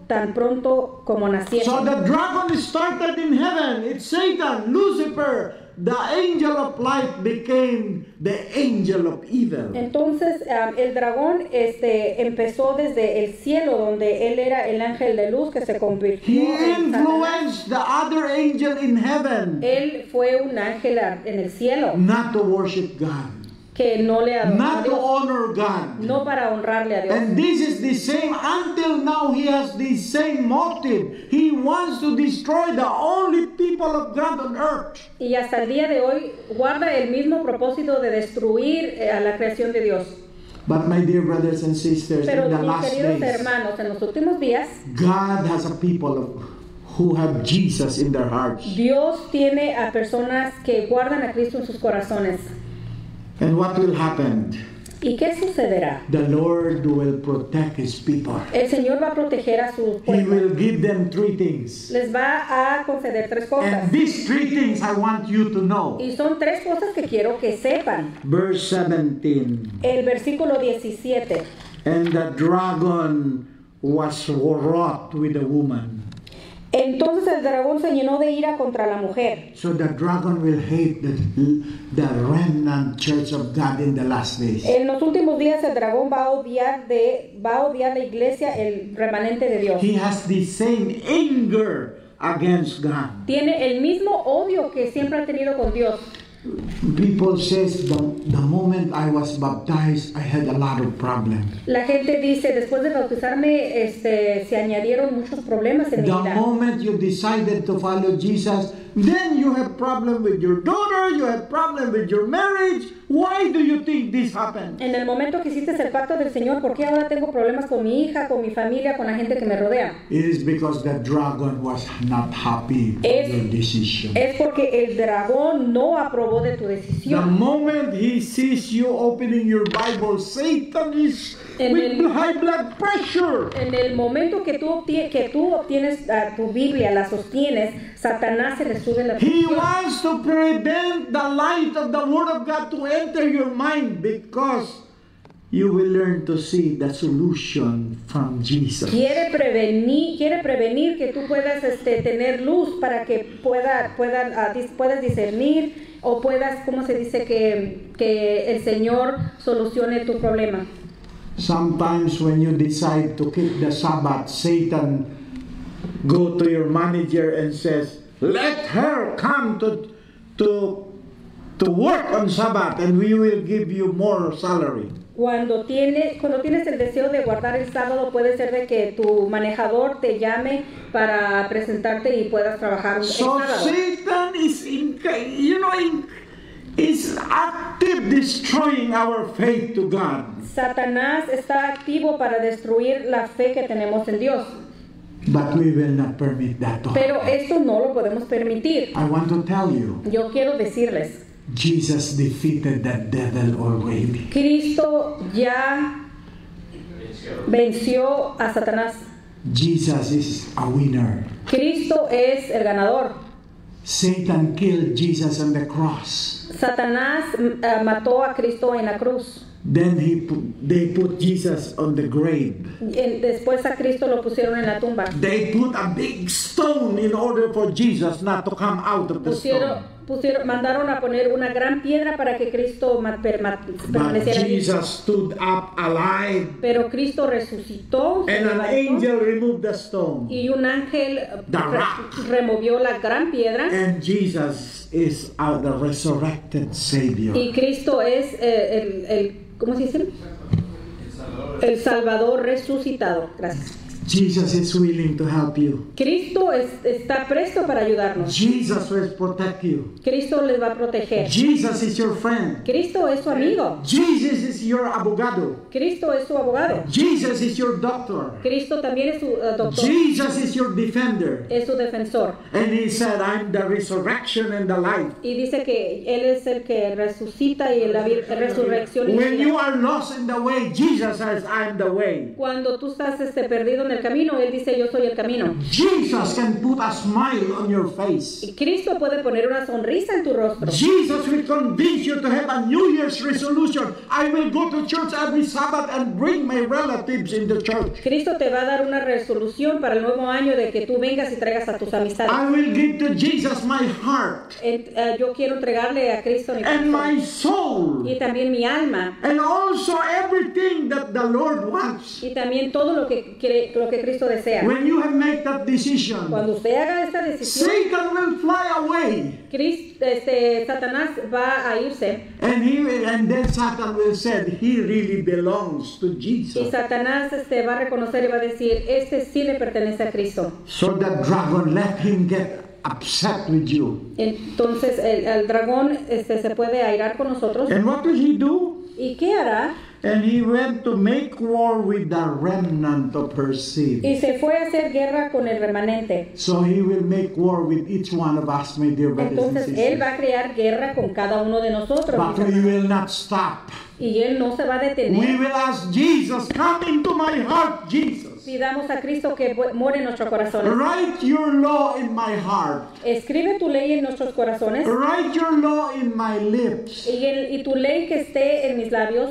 tan pronto como nacieron. So the dragon started in heaven. It's Satan, Lucifer. The angel of light became the angel of evil. Entonces um, el dragón este, empezó desde el cielo, donde él era el ángel de luz que se convirtió He en Satanás. influenced the other angel in heaven Él fue un ángel en el cielo not to worship God, que no le adoró a not to Dios, honor God. no para honrarle a Dios. And this is the same, until now he has the same motive. He wants to destroy the only people of God on earth. Y hasta el día de hoy guarda el mismo propósito de destruir eh, a la creación de Dios. But my dear brothers and sisters, Pero in the mis last queridos days, hermanos, en los últimos días, God has a people of, who have Jesus in their hearts. Dios tiene a personas que guardan a Cristo en sus corazones. And what will happen? ¿Y qué sucederá? The Lord will protect his people. El Señor va a proteger a su He pueblo. will give them three things. Les va a conceder tres cosas. And these three things I want you to know. Y son tres cosas que quiero que sepan. Verse seventeen. El versículo diecisiete. And the dragon was wroth with the woman. Entonces el dragón se llenó de ira contra la mujer. So the dragon will hate the, the remnant church of God in the last days. En los últimos días el dragón va a odiar de va a odiar la iglesia, el remanente de Dios. He has the same anger against God. Tiene el mismo odio que siempre ha tenido con Dios. People says the, the moment I was baptized, I had a lot of problems. La gente dice, después de bautizarme, este, se añadieron muchos problemas en mi The vida. moment you decided to follow Jesus, then you have problem with your daughter, you have problem with your marriage. Why do you think this happened? En el momento que hiciste el pacto del Señor, ¿por qué ahora tengo problemas con mi hija, con mi familia, con la gente que me rodea? It is because the dragon was not happy with Es- your decision. Es porque el dragón no aprobó de tu The decisión. moment he sees you opening your Bible, Satan is En with el- high blood pressure. En el momento que tú, obtie- que tú obtienes uh, tu Biblia, la sostienes, Satanás se le sube la He presión. wants to prevent the light of the Word of God to enter your mind because you will learn to see the solution from Jesus. Quiere prevenir, quiere prevenir que tú puedas este, tener luz para que pueda, puedan, ah, dis- puedas discernir o puedas, ¿cómo se dice? Que, que el Señor solucione tu problema. Sometimes when you decide to keep the Sabbath, Satan go to your manager and says, "Let her come to to to work on Sabbath, and we will give you more salary." Cuando tienes, cuando tienes el deseo de guardar el sábado, puede ser de que tu manejador te llame para presentarte y puedas trabajar el So sábado. Satan is, in, you know, in, is active destroying our faith to God. Satanás está activo para destruir la fe que tenemos en Dios. But we will not permit that to Pero happen. esto no lo podemos permitir. I want to tell you, Yo quiero decirles, Jesus defeated that devil already. Cristo ya venció a Satanás. Jesus is a winner. Cristo es el ganador. Satan killed Jesus on the cross. Satanás uh, mató a Cristo en la cruz. Then he put, they put Jesus on the grave. Y después a Cristo lo pusieron en la tumba. They put a big stone in order for Jesus not to come out of the Pusieron, stone. pusieron, mandaron a poner una gran piedra para que Cristo ma- per- ma- But permaneciera allí. Jesus stood up alive, Pero Cristo resucitó se and an levantó, angel removed the stone. y un ángel The re- rock. removió la gran piedra. And Jesus is uh, the resurrected Savior. Y Cristo es eh, el, el, ¿cómo se dice? El Salvador resucitado. Gracias. Jesus is willing to help you. Cristo es- está presto para ayudarnos. Jesus will protect you. Cristo les va a proteger. Jesus is your friend. Cristo es su amigo. Jesus is your abogado. Cristo es su abogado. Jesus is your doctor. Cristo también es su eh, doctor. Jesus is your defender. Es su defensor. And he said, I'm the resurrection and the life. Y dice que Él es el que resucita y la vi- resurrección y When you vida. are lost in the way, Jesus says, I'm the way. Cuando tú estás este, perdido en el camino, Él dice, yo soy el camino. Jesus can put a smile on your face. Y Cristo puede poner una sonrisa en tu rostro. Jesus will convince you to have a New Year's resolution. I will go to church every Sabbath and bring my relatives in the church. Cristo te va a dar una resolución para el nuevo año de que tú vengas y traigas a tus amistades. I will give to Jesus my heart Eh, eh, yo quiero entregarle a Cristo mi and my corazón soul y también mi alma and also everything that the Lord wants. y también todo lo que quiere, lo que Cristo desea. When you have made that decision, Cuando usted haga esta decisión, Satan will fly away. Cristo, este, Satanás va a irse And he will, and then Satan will say he really belongs to y Jesus. Satanás este, va a reconocer y va a decir, este sí le pertenece a Cristo. So the dragon let him get upset with you. Entonces el, el dragón este, se puede airar con nosotros. And what will he do? ¿Y qué hará? And he went to make war with the remnant of her seed. Y se fue a hacer guerra con el remanente. So he will make war with each one of us, my dear brothers and Entonces él sisters. va a crear guerra con cada uno de nosotros. But mis we hermanos. will not stop. Y él no se va a We detener. will ask Jesus, come into my heart, Jesus. Pidamos a Cristo que muere en nuestros corazones. Write your law in my heart. Escribe tu ley en nuestros corazones Write your law in my lips. y, el- y tu ley que esté en mis labios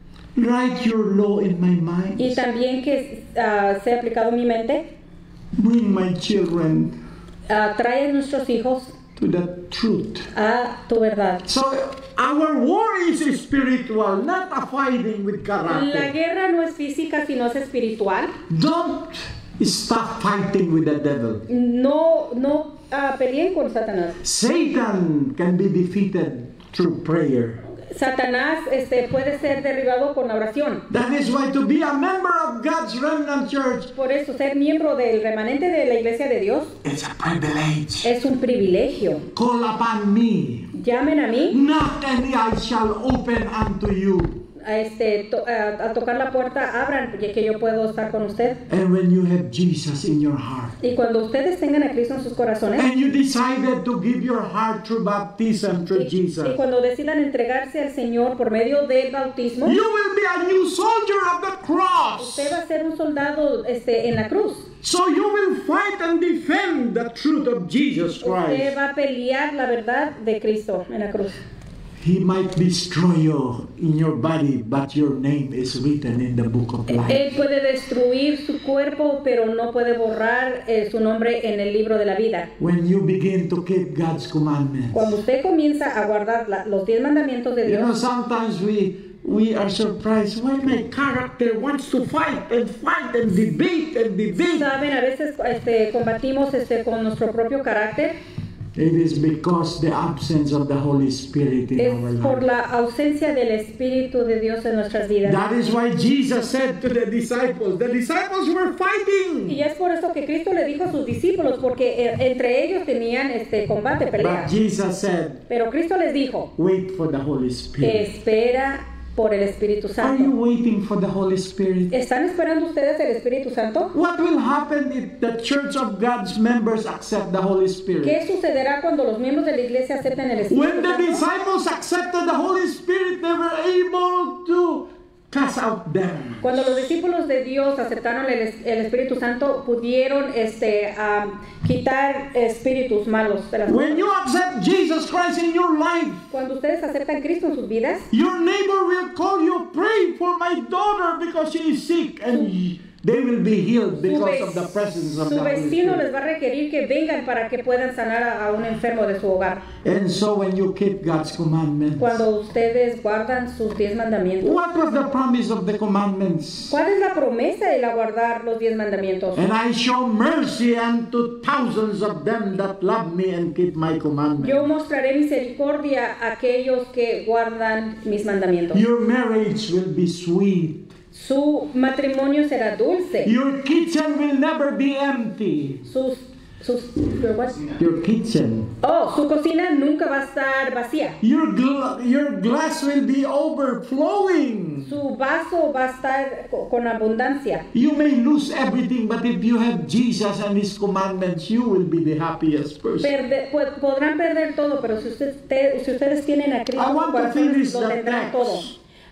Write your law in my mind. y también que ah, sea aplicado en mi mente. Bring my children Ah, trae a nuestros hijos to the truth. a tu verdad. So our war is spiritual, not a fighting with La karate. guerra no es física, sino es espiritual. Don't stop fighting with the devil. No, no ah, peleen con Satanás. Satan can be defeated through prayer. Satanás este, puede ser derribado con la oración. That is why to be a member of God's remnant church, Por eso, ser miembro del remanente de la iglesia de Dios it's a privilege. es un privilegio. Call upon me. Llamen a mí Knock and I shall open unto you. a, este, to- a, a tocar la puerta, abran y que yo puedo estar con usted. And when you have Jesus in your heart, Y cuando ustedes tengan a Cristo en sus corazones and you decided to give your heart through baptism through y, y Jesus, cuando decidan entregarse al Señor por medio del bautismo, you will be a new soldier of the cross. usted va a ser un soldado este, en la cruz. So you will fight and defend the truth of Jesus Usted Christ. va a pelear la verdad de Cristo en la cruz. He might destroy you in your body, but your name is written in the book of life. Él puede destruir su cuerpo, pero no puede borrar eh, su nombre en el libro de la vida. When you begin to keep God's commandments, Cuando usted comienza a guardar la- los diez mandamientos de you know, Dios, sometimes we we are surprised why my character wants to fight and fight and debate and debate. saben, a veces este, combatimos este, con nuestro propio carácter. It is because the absence of the Holy Spirit in our Es por life. la ausencia del Espíritu de Dios en nuestras vidas. That is why Jesus said to the disciples, the disciples were fighting. Y es por eso que Cristo le dijo a sus discípulos, porque eh, entre ellos tenían este combate, pelea. But Jesus said, Pero Cristo les dijo, wait for the Holy Spirit. espera por el Espíritu Are you Santo. waiting for the Holy Spirit? ¿Están esperando ustedes el Espíritu Santo? What will happen if the Church of God's members accept the Holy Spirit? ¿Qué sucederá cuando los miembros de la iglesia acepten el Espíritu When the Santo? disciples accepted the Holy Spirit, they were able to cast out them. Cuando los discípulos de Dios aceptaron el, el Espíritu Santo, pudieron este, am, quitar espíritus malos de las When you accept Jesus Christ in your life, Cuando ustedes aceptan a Cristo en sus vidas, your neighbor will call you, pray for my daughter because she is sick, and they will be healed su, because vec- of the presence of su the Holy vecino Spirit. les va a requerir que vengan para que puedan sanar a, a un enfermo de su hogar. And so when you keep God's commandments, Cuando ustedes guardan sus diez mandamientos. what was the promise of the commandments? ¿Cuál es la promesa de la guardar los diez mandamientos? And I show mercy unto thousands of them that love me and keep my commandments. Yo mostraré misericordia a aquellos que guardan mis mandamientos. Your marriage will be sweet. Su matrimonio será dulce. Your kitchen will never be empty. Sus, sus, what? Your kitchen. Oh, su cocina nunca va a estar vacía. Your, gl- your glass will be overflowing. Su vaso va a estar co- con abundancia. You may lose everything, but if you have Jesus and His commandments, you will be the happiest person. Perde- pu- podrán perder todo, pero si, usted, te- si ustedes tienen a Cristo, I en want su to corazón, finish lo the tendrán text. todo.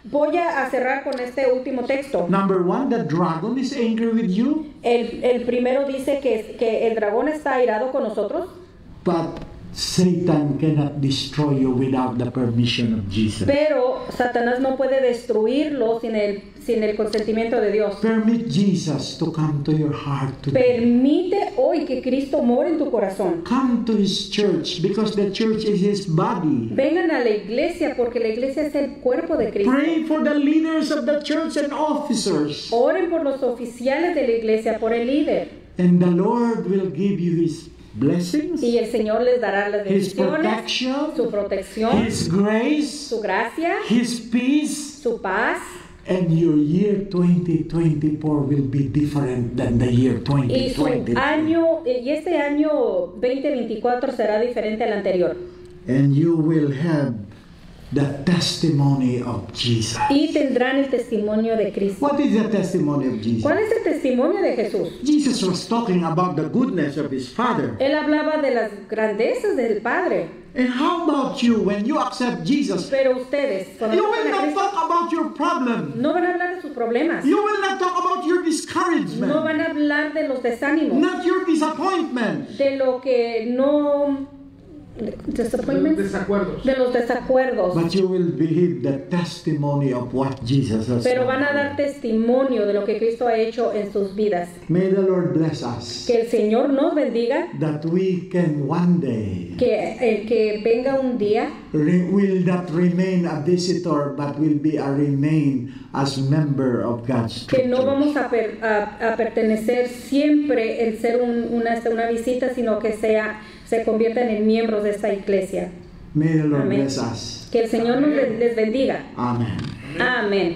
Voy a cerrar con este último texto. Number one, the dragon is angry with you, El, el primero dice que, que el dragón está airado con nosotros, but Satan cannot destroy you without the permission of Jesus. pero Satanás no puede destruirlo sin el, sin el consentimiento de Dios. Permit Jesus to come to your heart today. Permite hoy que Cristo more en tu corazón. Come to His church because the church is His body. Vengan a la iglesia porque la iglesia es el cuerpo de Cristo. Pray for the leaders of the church and officers, Oren por los oficiales de la iglesia, por el líder. and the Lord will give you His blessings, Y el Señor les dará las His bendiciones, protection, su protección, His grace, su gracia, His peace, su paz. and your year twenty twenty-four will be different than the year Y twenty su twenty. año, y este año veinte veinticuatro será diferente al anterior. And you will have the testimony of Jesus. Y tendrán el testimonio de Cristo. What is the testimony of Jesus? ¿Cuál es el testimonio de Jesús? Jesus was talking about the goodness of His Father. Él hablaba de las grandezas del Padre. And how about you when you accept Jesus? Pero ustedes, cuando You will aceptan a not Cristo, talk about your problem. no van a hablar de sus problemas. You will not talk about your No discouragement, van a hablar de los desánimos. not your disappointment. De lo que no... Disappointment. Desacuerdos. De los desacuerdos. But you will believe the testimony of what Jesus has Pero done. van a dar testimonio de lo que Cristo ha hecho en sus vidas. May the Lord bless us Que el Señor nos bendiga. that we can one day Que el que venga un día re- will not remain a visitor but will be a remain as member of God's que no church. vamos a, per- a- a pertenecer siempre en ser un- una, una visita, sino que sea se conviertan en miembros de esta iglesia. May the Lord Amén. bless us. Que el Señor nos les les bendiga. Amen. Amén.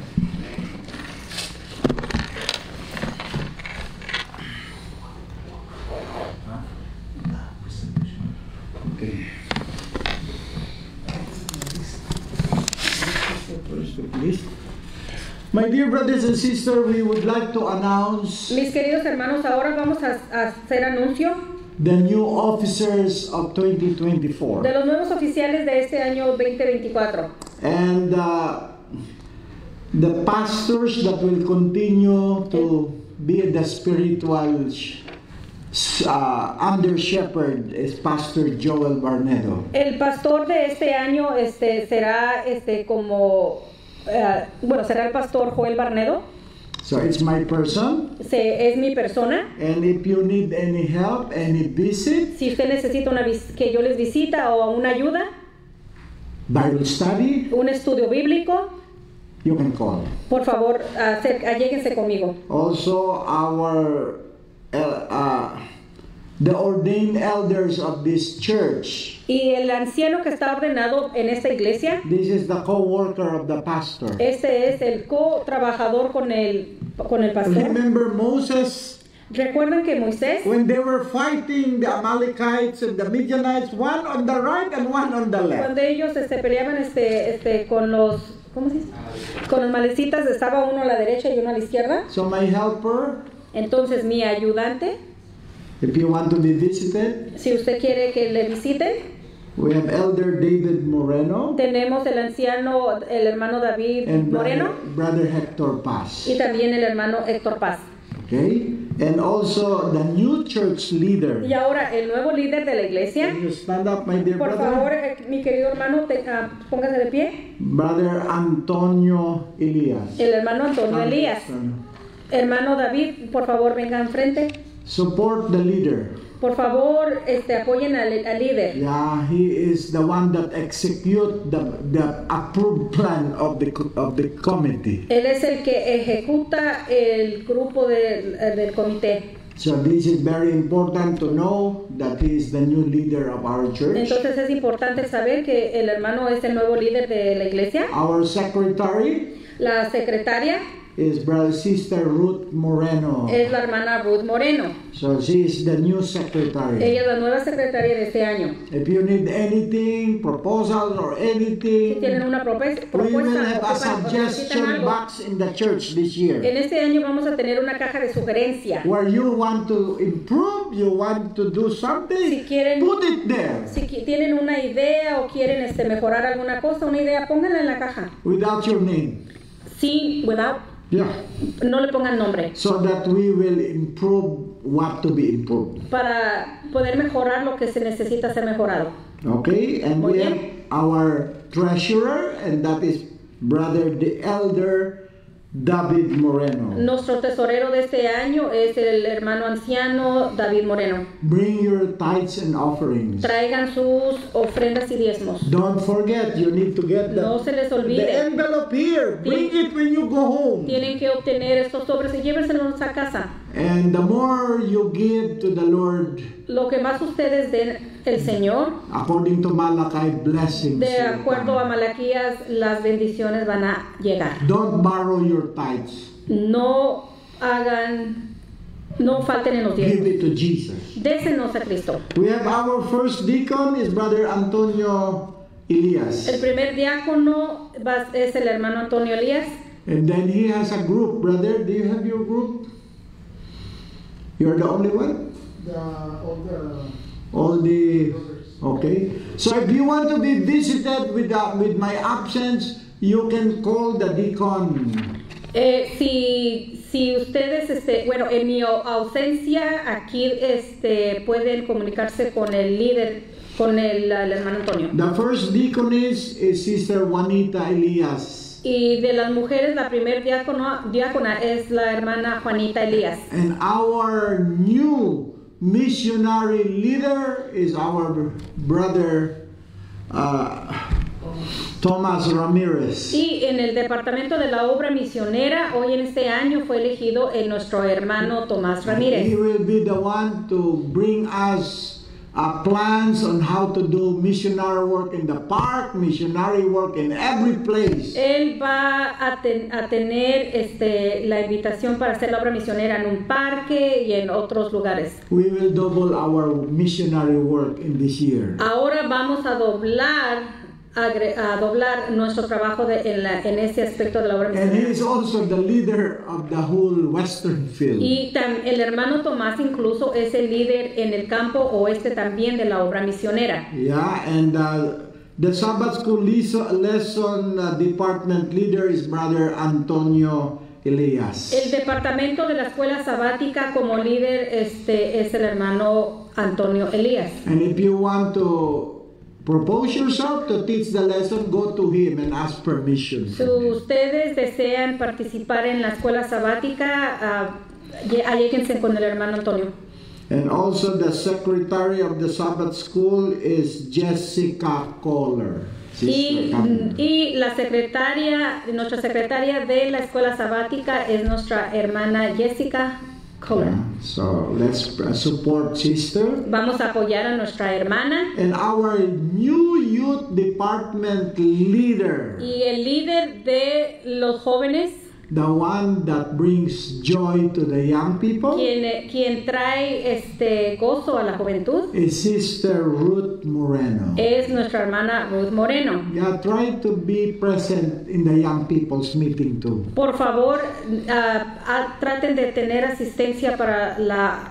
Okay. My dear brothers and sisters, we would like to announce Mis queridos hermanos, ahora vamos a, a hacer anuncio the new officers of twenty twenty-four. de los nuevos oficiales de este año veinte veinticuatro. And uh, the pastors that will continue to be the spiritual sh- uh, under shepherd is Pastor Joel Barnedo. El pastor de este año este, será este, como, eh, bueno, será el pastor Joel Barnedo. So it's my person. Se, es mi persona. And if you need any help, any visit, Si usted necesita una vis- que yo les visita o una ayuda, Bible study, un estudio bíblico, you can call. por favor, acer- alléguense conmigo. Also, our uh, uh, the ordained elders of this church. Y el anciano que está ordenado en esta iglesia, This is the co-worker of the pastor. este es el co-trabajador con el, con el pastor. Remember Moses Recuerdan que Moisés, when they were fighting the Amalekites and the Midianites, one on the right and one on the left. cuando ellos este, peleaban este, este, con los, ¿cómo se dice? Con los malecitas, estaba uno a la derecha y uno a la izquierda. So my helper, Entonces mi ayudante, if you want to be visited, si usted quiere que le visiten, we have Elder David Moreno tenemos el anciano, el hermano David and Moreno brother, brother Hector Paz. y también el hermano Héctor Paz. Okay? And also the new church leader. Y ahora el nuevo líder de la iglesia, Can you stand up, my dear por brother? favor, eh, mi querido hermano, te- ah, póngase de pie. Brother Antonio Elias. El hermano Antonio Elías. Hermano David, por favor, venga enfrente. Support the leader. Por favor, este, apoyen al, al líder. Yeah, he is the one that execute the, the approved plan of the co- of the committee. Él es el que ejecuta el grupo del, del comité. So this is very important to know that he is the new leader of our church. Entonces es importante saber que el hermano es el nuevo líder de la iglesia. Our secretary, La secretaria, is brother sister Ruth Moreno. es la hermana Ruth Moreno. So she is the new secretary. Ella es la nueva secretaria de este año. If you need anything, proposals or Si anything, tienen una propuesta, we will propuesta have a ocupan o necesitan suggestion algo, box in the church this year. en este año vamos a tener una caja de sugerencia. Where you want to improve, you want to do something, Si quieren, put it there si qui- tienen una idea o quieren este, mejorar alguna cosa, una idea, pónganla en la caja. without your name. Sí, without, Yeah. no le pongan nombre. So that we will improve what to be improved. Para poder mejorar lo que se necesita ser mejorado. Okay, and Muy we bien. have our treasurer, and that is brother the elder David Moreno. Nuestro tesorero de este año es el hermano anciano David Moreno. Bring your tithes and offerings. Traigan sus ofrendas y diezmos. Don't forget, you need to get the, No se les the olvide. envelope here. Bring it when you go home. Tienen que obtener estos sobres y llévenselos a casa. And the more you give to the Lord, Lo que más ustedes den el Señor, according to Malachi, blessings. de will acuerdo a come. Malaquías, las bendiciones van a llegar. Don't borrow your tithes. No hagan, no falten en los Give diezmos. it to Jesus. Désenos a Cristo. We have our first deacon is brother Antonio Elias. El primer diácono va- es el hermano Antonio Elías. And then he has a group, brother. Do you have your group? You're the only one? The, all the All the brothers. okay. So if you want to be visited with uh, with my absence, you can call the deacon. Eh, si, si ustedes, este, bueno, en mi au- ausencia aquí, este, pueden comunicarse con el líder, con el, el hermano Antonio. The first deaconess is Sister Juanita Elias, Y de las mujeres, la primer diácono, diácona es la hermana Juanita Elías. and our new missionary leader is our brother uh, Thomas Ramirez. Y en el departamento de la obra misionera, hoy en este año fue elegido el nuestro hermano Tomás He Ramírez. will be the one to bring us uh, plans on how to do missionary work in the park, missionary work in every place. Él va a, ten- a tener este, la invitación para hacer la obra misionera en un parque y en otros lugares. We will double our missionary work in this year. Ahora vamos a doblar, agre- a doblar nuestro trabajo de- en, la- en ese aspecto de la obra And he misionera. is also the leader of the whole Western field. Y tam- el hermano Tomás incluso es el líder en el campo oeste también de la obra misionera. Yeah, and uh, the Sabbath school lesson, lesson uh, department leader is Brother Antonio Elias. El departamento de la escuela sabática como líder este, es el hermano Antonio Elías. And if you want to propose yourself to teach the lesson, go to him and ask permission. Si ustedes desean participar en la escuela sabática, ah, lle- alléguense con el hermano Antonio. And also the secretary of the Sabbath school is Jessica Kohler. Y, Sister Kohler. y la secretaria, nuestra secretaria de la escuela sabática es nuestra hermana Jessica Kohler. Yeah, so let's uh, support sister. Vamos a apoyar a nuestra hermana. And our new youth department leader, Y el líder de los jóvenes, the one that brings joy to the young people, quien, quien trae este gozo a la juventud, is Sister Ruth Moreno. es nuestra hermana Ruth Moreno. Yeah, try to be present in the young people's meeting too. Por favor, ah, ah, traten de tener asistencia para la,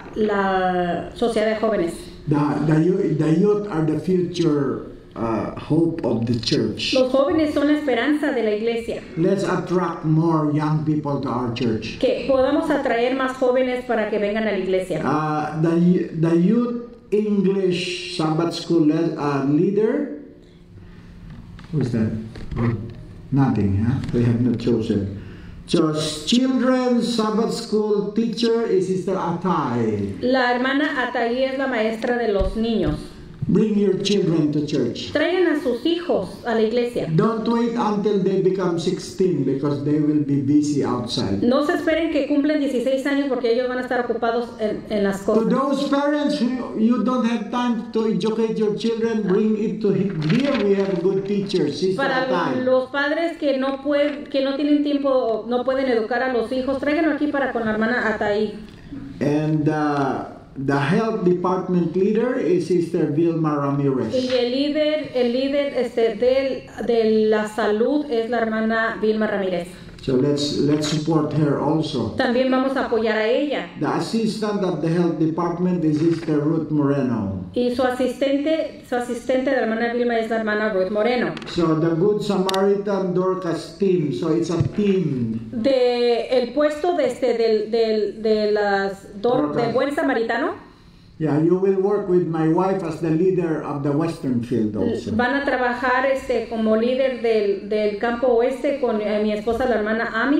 la sociedad de jóvenes. The, the, youth, the youth are the future uh, hope of the church. Los jóvenes son la esperanza de la iglesia. Let's attract more young people to our church. Que podamos atraer más jóvenes para que vengan a la iglesia. Uh, the, the youth English Sabbath school le- uh, leader, who's that? Nothing, huh? They have not chosen. So, children's Sabbath school teacher is Sister Atai. La hermana Ataí es la maestra de los niños. Bring your children to church. Traigan a sus hijos a la iglesia. Don't wait until they become sixteen because they will be busy outside. No se esperen que cumplen dieciséis años porque ellos van a estar ocupados en, en las To cosas. those parents who you don't have time to educate your children, bring it to he- here. We have good teachers. Sister Para Atay. los padres que no pueden, que no tienen tiempo, no pueden educar a los hijos, tráiganlo aquí para con la hermana Ataí. And uh, the health department leader is Sister Vilma Y Ramirez. el líder, el líder este, del- de la salud es la hermana Vilma Ramírez. So let's let's support her also. También vamos a apoyar a ella. The assistant of the health department is Sister Ruth Moreno. Y su asistente, su asistente de la hermana Vilma es la hermana Ruth Moreno. So the Good Samaritan Dorcas team. So it's a team. De el puesto de este del, del, de las do- de buen samaritano, Yeah, you will work with my wife as the leader of the Western Field also. van a trabajar este como líder del, del campo oeste con eh, mi esposa la hermana Ami.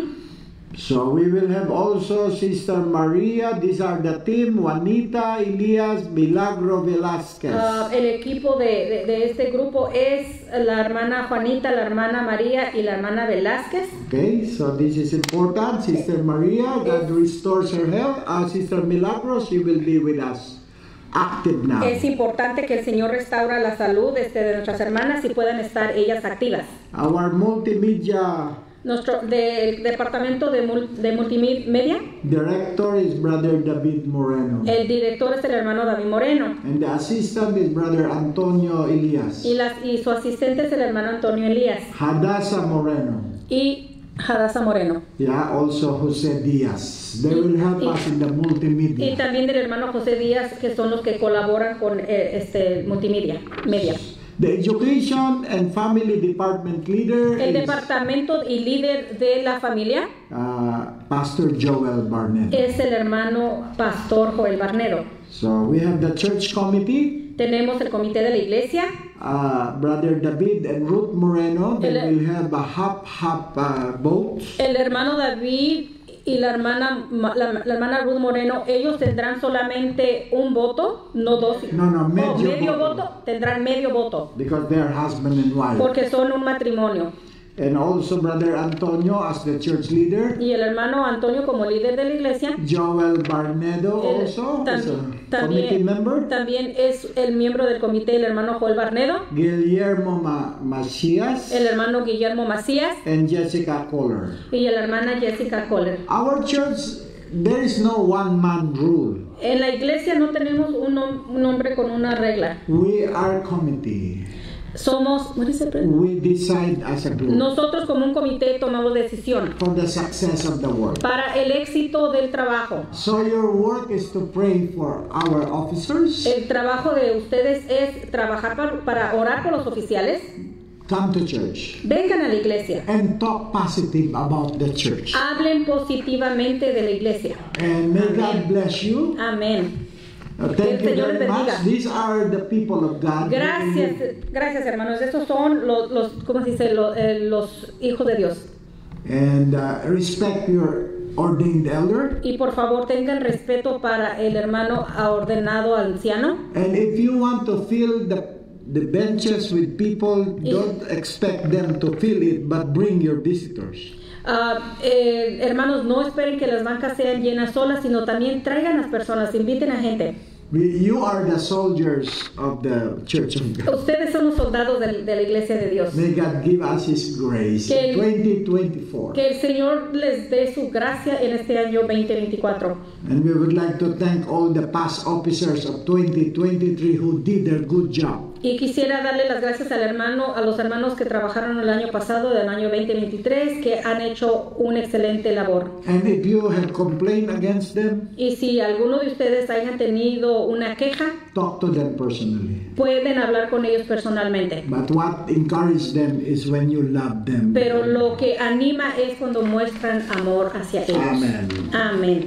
So we will have also Sister Maria. These are the team. Juanita, Elias, Milagro Velasquez. Ah, el equipo de, de, de este grupo es la hermana Juanita, la hermana María y la hermana Velázquez. Okay, so this is important. Sister Maria, God restores her health. Uh, Sister Milagro, she will be with us. Active now. Es importante que el Señor restaura la salud este, de nuestras hermanas y puedan estar ellas activas. Our multimedia Nuestro del departamento de, mul- de multimedia, director is Brother David Moreno. el director es el hermano David Moreno And the assistant is Brother Antonio Elias. y, las, y su asistente es el hermano Antonio Elías Hadassah Moreno. y Hadassah Moreno. Yeah, also Jose Diaz. They will help Y- us in the Y multimedia. también del hermano José Díaz, que son los que colaboran con eh, este multimedia, media. The education and family department leader El is departamento y líder de la familia uh, Pastor Joel Barnett. es el hermano Pastor Joel Barnero. So we have the church committee, Tenemos el comité de la iglesia, uh, Brother David and Ruth Moreno. They El- will have a hop hop uh, boat. el hermano David y la hermana, Ma- la, la hermana Ruth Moreno. Ellos tendrán solamente un voto, no dos. No, no, Oh, medio medio voto. voto, tendrán medio voto, Because they are husband and wife. porque son un matrimonio. And also Brother Antonio as the church leader. Y el hermano Antonio como líder de la iglesia. Joel Barnedo El- also tam- as a committee también, member. también es el miembro del comité el hermano Joel Barnedo, Guillermo Ma- Macias el hermano Guillermo Macías and Jessica Kohler. y la hermana Jessica Kohler. Our church, there is no one man rule. En la iglesia no tenemos un, hom- un hombre con una regla. We are committee. Somos, what is it? We decide as a group Nosotros como un comité tomamos decisión for the success of the work. para el éxito del trabajo. So your work is to pray for our officers. El trabajo de ustedes es trabajar para, para orar por los oficiales. Come to church Vengan a la iglesia. and talk positive about the church. Hablen positivamente de la iglesia. And may God Amén. bless you. Amén. Uh, Que el thank you Señor very les much. bendiga. These are the people of God. Gracias, gracias hermanos. Estos son los, los ¿cómo se dice? Los, eh, los hijos de Dios. And uh, respect your ordained elder. Y por favor tengan respeto para el hermano ordenado anciano. And if you want to fill the the benches with people, Y- don't expect them to fill it, but bring your visitors. Ah, eh, hermanos, no esperen que las bancas sean llenas solas, sino también traigan las personas, inviten a gente. We, you are the soldiers of the Church of God. Ustedes son los soldados de, de la iglesia de Dios. May God give us His grace Que in el- twenty twenty-four. Que el Señor les dé su gracia en este año veinte veinticuatro. And we would like to thank all the past officers of twenty twenty-three who did their good job. Y quisiera darle las gracias al hermano, a los hermanos que trabajaron el año pasado, del año veinte veintitrés, que han hecho una excelente labor. And if you have complained against them, Y si alguno de ustedes hayan tenido una queja, talk to them personally. pueden hablar con ellos personalmente. But what encourages them is when you love them. Pero lo que anima es cuando muestran amor hacia ellos. Amen. Amén.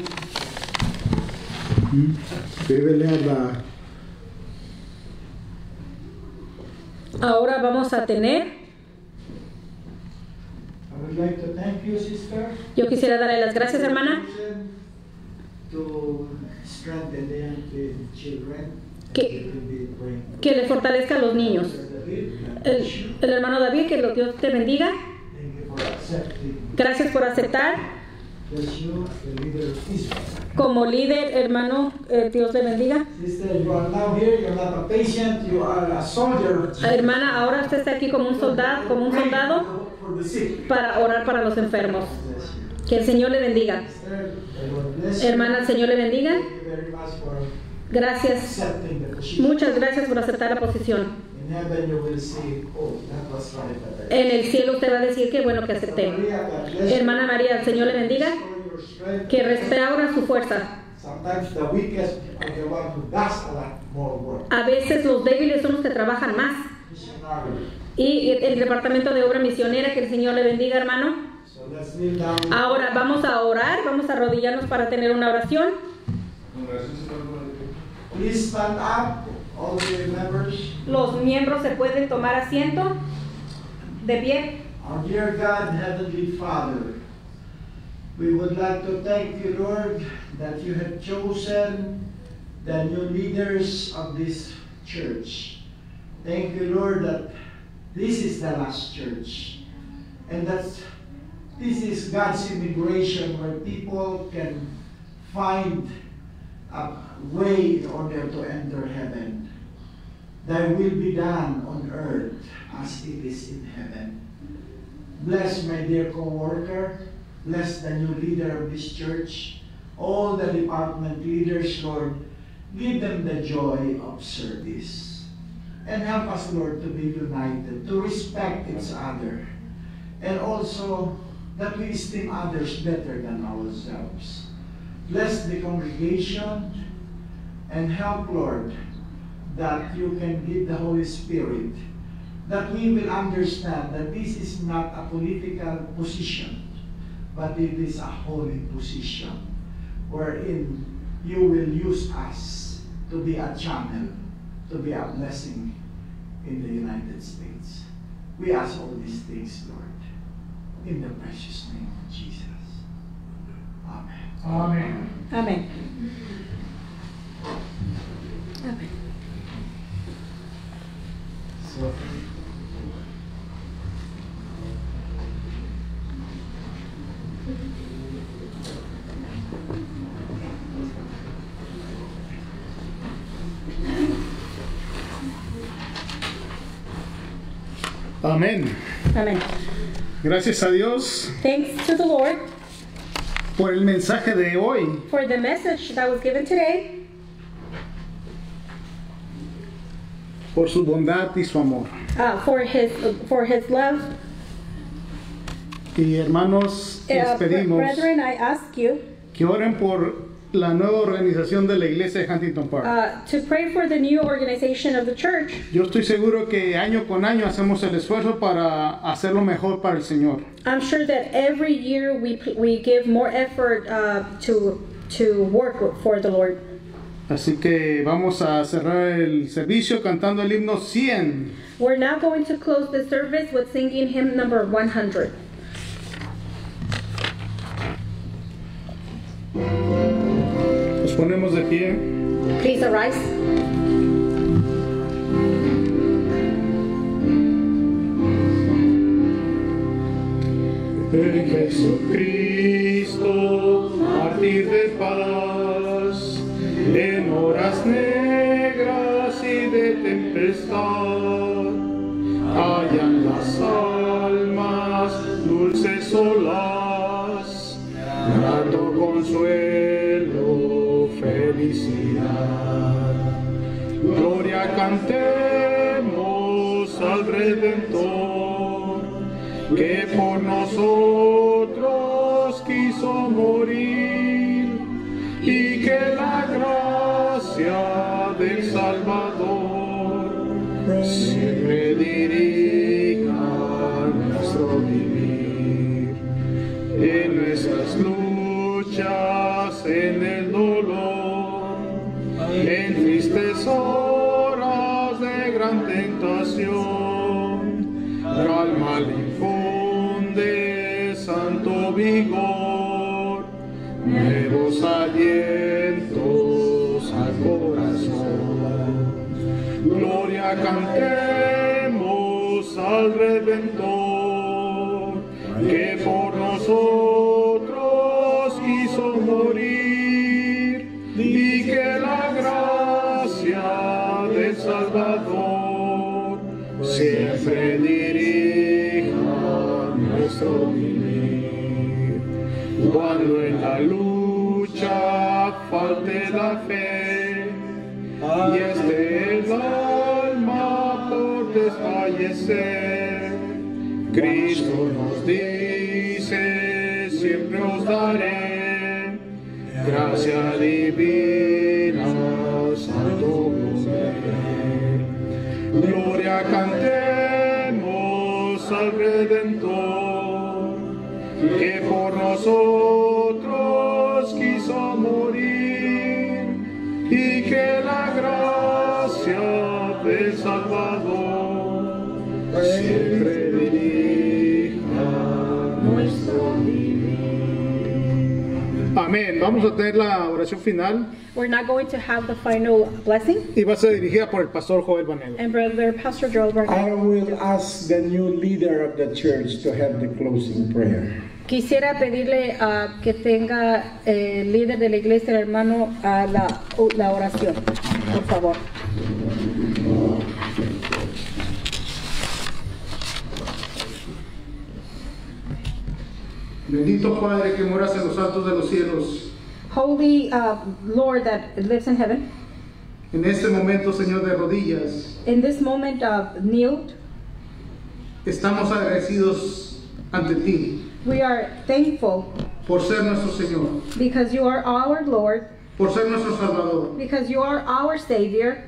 We will have a Ahora vamos a tener, I would like to thank you, sister, yo quisiera darle las gracias, hermana, to strengthen the children. que, que le fortalezca a los niños. El, el hermano David, que lo, Dios te bendiga. Gracias por aceptar. Como líder, hermano, eh, Dios le bendiga. Hermana, ahora usted está aquí como un soldado, como un soldado para orar para los enfermos. Que el Señor le bendiga. Hermana, el Señor le bendiga. Gracias. Muchas gracias por aceptar la posición. En el cielo usted va a decir que bueno que acepté. Hermana María, el Señor le bendiga. Que restaura su fuerza. A veces los débiles son los que trabajan más. Y el departamento de obra misionera, que el Señor le bendiga, hermano. Ahora vamos a orar, vamos a arrodillarnos para tener una oración. Los miembros se pueden tomar asiento de pie. Our dear God, Heavenly Father, we would like to thank you, Lord, that you have chosen the new leaders of this church. Thank you, Lord, that this is the last church, and that this is God's immigration where people can find a way in order to enter heaven. Thy will be done on earth as it is in heaven. Bless my dear co-worker. Bless the new leader of this church. All the department leaders, Lord. Give them the joy of service. And help us, Lord, to be united, to respect each other. And also that we esteem others better than ourselves. Bless the congregation and help, Lord, that you can give the Holy Spirit, that we will understand that this is not a political position, but it is a holy position, wherein you will use us to be a channel, to be a blessing in the United States. We ask all these things, Lord, in the precious name of Jesus. Amen. Amen. Amen. Amen. So, amén. Amen. Gracias a Dios Thanks to the Lord por el mensaje de hoy. for the message that was given today, Por su bondad y su amor. uh, for his for his love. Y hermanos, les Uh, pedimos brethren, I ask you que oren por la nueva organización de la iglesia de Huntington Park. uh, to pray for the new organization of the church. Yo estoy seguro que año con año hacemos el esfuerzo para hacerlo mejor para el Señor. I'm sure that every year we we give more effort uh, to to work for the Lord. Así que vamos a cerrar el servicio cantando el himno cien. We're now going to close the service with singing hymn number one hundred. Nos ponemos de pie. Please arise. En Jesucristo, mártir de paz, en horas negras y de tempestad, hallan las almas dulces solas, grato consuelo, felicidad. Gloria cantemos al Redentor, que por nosotros quiso morir, y que la gracia del Salvador siempre dirija nuestro vivir. En nuestras luchas, en el dolor, en tristes horas de gran tentación, al mal infunde santo vigor, nuevos alientos al corazón. Gloria cantemos al Redentor, que por nosotros quiso morir, y que la gracia del Salvador siempre dirija nuestro vivir. Cuando en la lucha falte la fe y esté el alma por desfallecer, Cristo nos dice: siempre os daré gracia divina, santo poder. Gloria cantemos al Redentor, que por nosotros quiso morir, y que la gracia del Salvador siempre dirija nuestro vivir. Amén. Vamos a tener la oración final We're not going to have the final blessing. y va a ser dirigida por el pastor Joel Banedo. And Brother Pastor Joel Barnett. I will ask the new leader of the church to have the closing prayer. Quisiera pedirle a que tenga eh, el líder de la iglesia, el hermano, a la, la oración, por favor. Bendito Padre que moras en los altos de los cielos. Holy uh, Lord that lives in heaven, En este momento, Señor, de rodillas, in this moment of kneeled, estamos agradecidos ante ti we are thankful por ser nuestro Señor, because you are our Lord, por ser nuestro Salvador, because you are our Savior,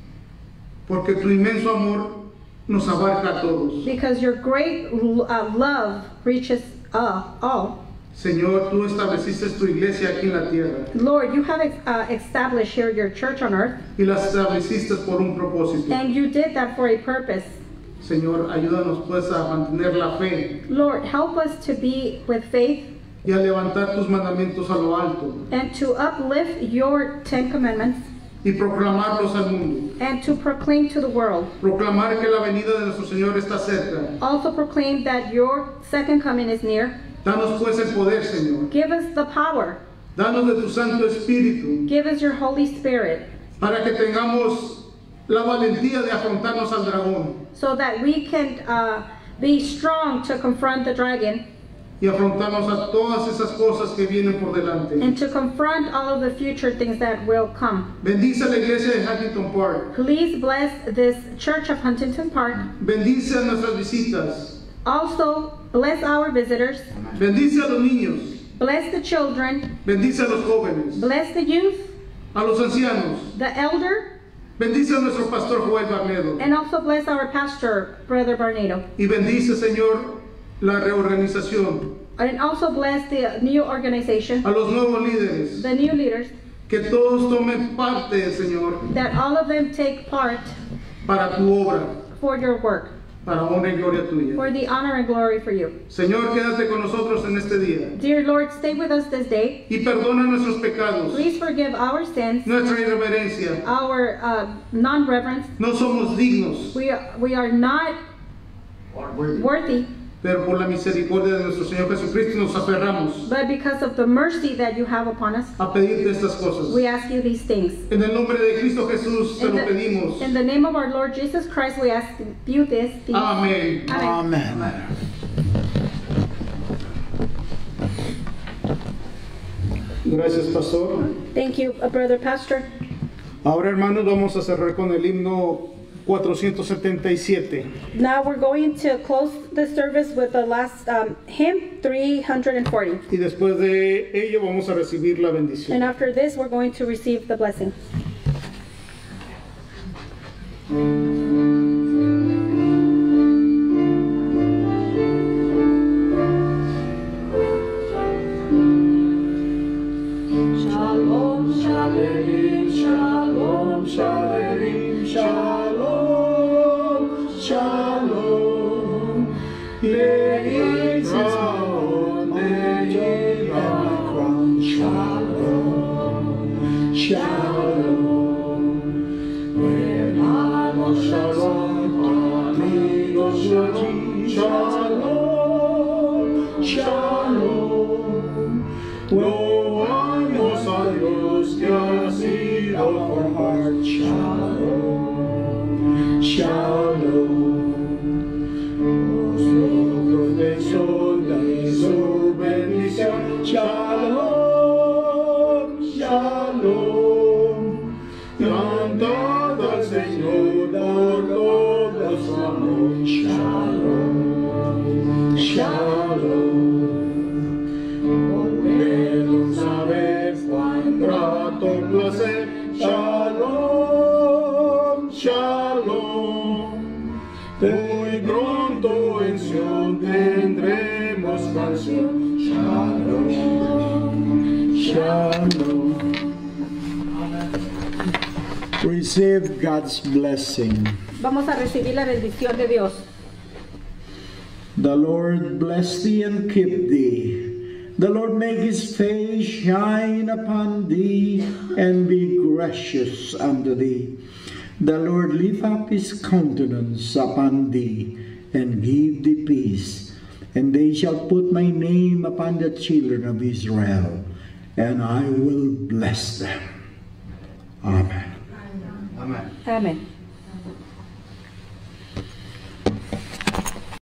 porque tu inmenso amor nos abarca a todos. because your great uh, love reaches uh, all. Señor, tú estableciste tu iglesia aquí en la tierra Lord, you have uh, established here your church on earth, y la estableciste por un propósito. and you did that for a purpose. Señor, ayúdanos pues a mantener la fe Lord, help us to be with faith y a levantar tus mandamientos a lo alto and to uplift your Ten Commandments y proclamarlos al mundo. and to proclaim to the world. Proclamar que la venida de nuestro Señor está cerca. Also proclaim that your second coming is near. Danos pues el poder, Señor. Give us the power. Danos de tu Santo Espíritu Give us your Holy Spirit para que tengamos la valentía de afrontarnos al dragón so that we can uh, be strong to confront the dragon y afrontarnos a todas esas cosas que vienen por delante. and to confront all of the future things that will come. Bendice a la iglesia de Huntington Park. Please bless this Church of Huntington Park. Bendice a nuestras visitas. Also, bless our visitors. Bendice a los niños. Bless the children. Bendice a los jóvenes. Bless the youth, A los ancianos. the elder, Bendice a nuestro pastor Joel Barnedo. and also bless our pastor, Brother Barnado. Y bendice, Señor, la reorganización. And also bless the new organization, A los nuevos líderes. the new leaders, Que todos tomen parte, Señor, that all of them take part para tu obra, for your work, para honra y gloria tuya. for the honor and glory for you. Señor, quédate con nosotros en este día Dear Lord, stay with us this day. y perdona nuestros pecados, Please forgive our sins, nuestra irreverencia. our uh, non-reverence. No somos dignos, We are, we are not worthy, pero por la misericordia de nuestro Señor Jesucristo nos aferramos but because of the mercy that you have upon us, a pedirte estas cosas. we ask you these things. En el nombre de Cristo Jesús te In lo the, pedimos. in the name of our Lord Jesus Christ, we ask you this. These. Amén. Amen. Amen. Gracias, pastor. Thank you, uh, Brother Pastor. Ahora, hermanos, vamos a cerrar con el himno cuatrocientos setenta y siete. Now we're going to close the service with the last um, hymn, three hundred forty. Y después de ello vamos a recibir la bendición. And after this, we're going to receive the blessing. Shalom, shalom, shalom, shalom, shalom, shalom. Yea, Zion, yea, crown, shalom, shalom. Shalom, shalom, shalom. Loamos a Dios que ha sido por heart. Shalom, shalom. Su protección y su bendición. Shalom, shalom. Cantad al Señor por todos su amor. Shalom, shalom. Volvemos a ver cuán grato placer. Shalom, shalom. Muy pronto en Sion tendremos canción. Shalom, shalom. Receive God's blessing. Vamos a recibir la bendición de Dios. The Lord bless thee and keep thee. The Lord make his face shine upon thee and be gracious unto thee. The Lord lift up his countenance upon thee and give thee peace. And they shall put my name upon the children of Israel, and I will bless them. Amen. Amén. Amén.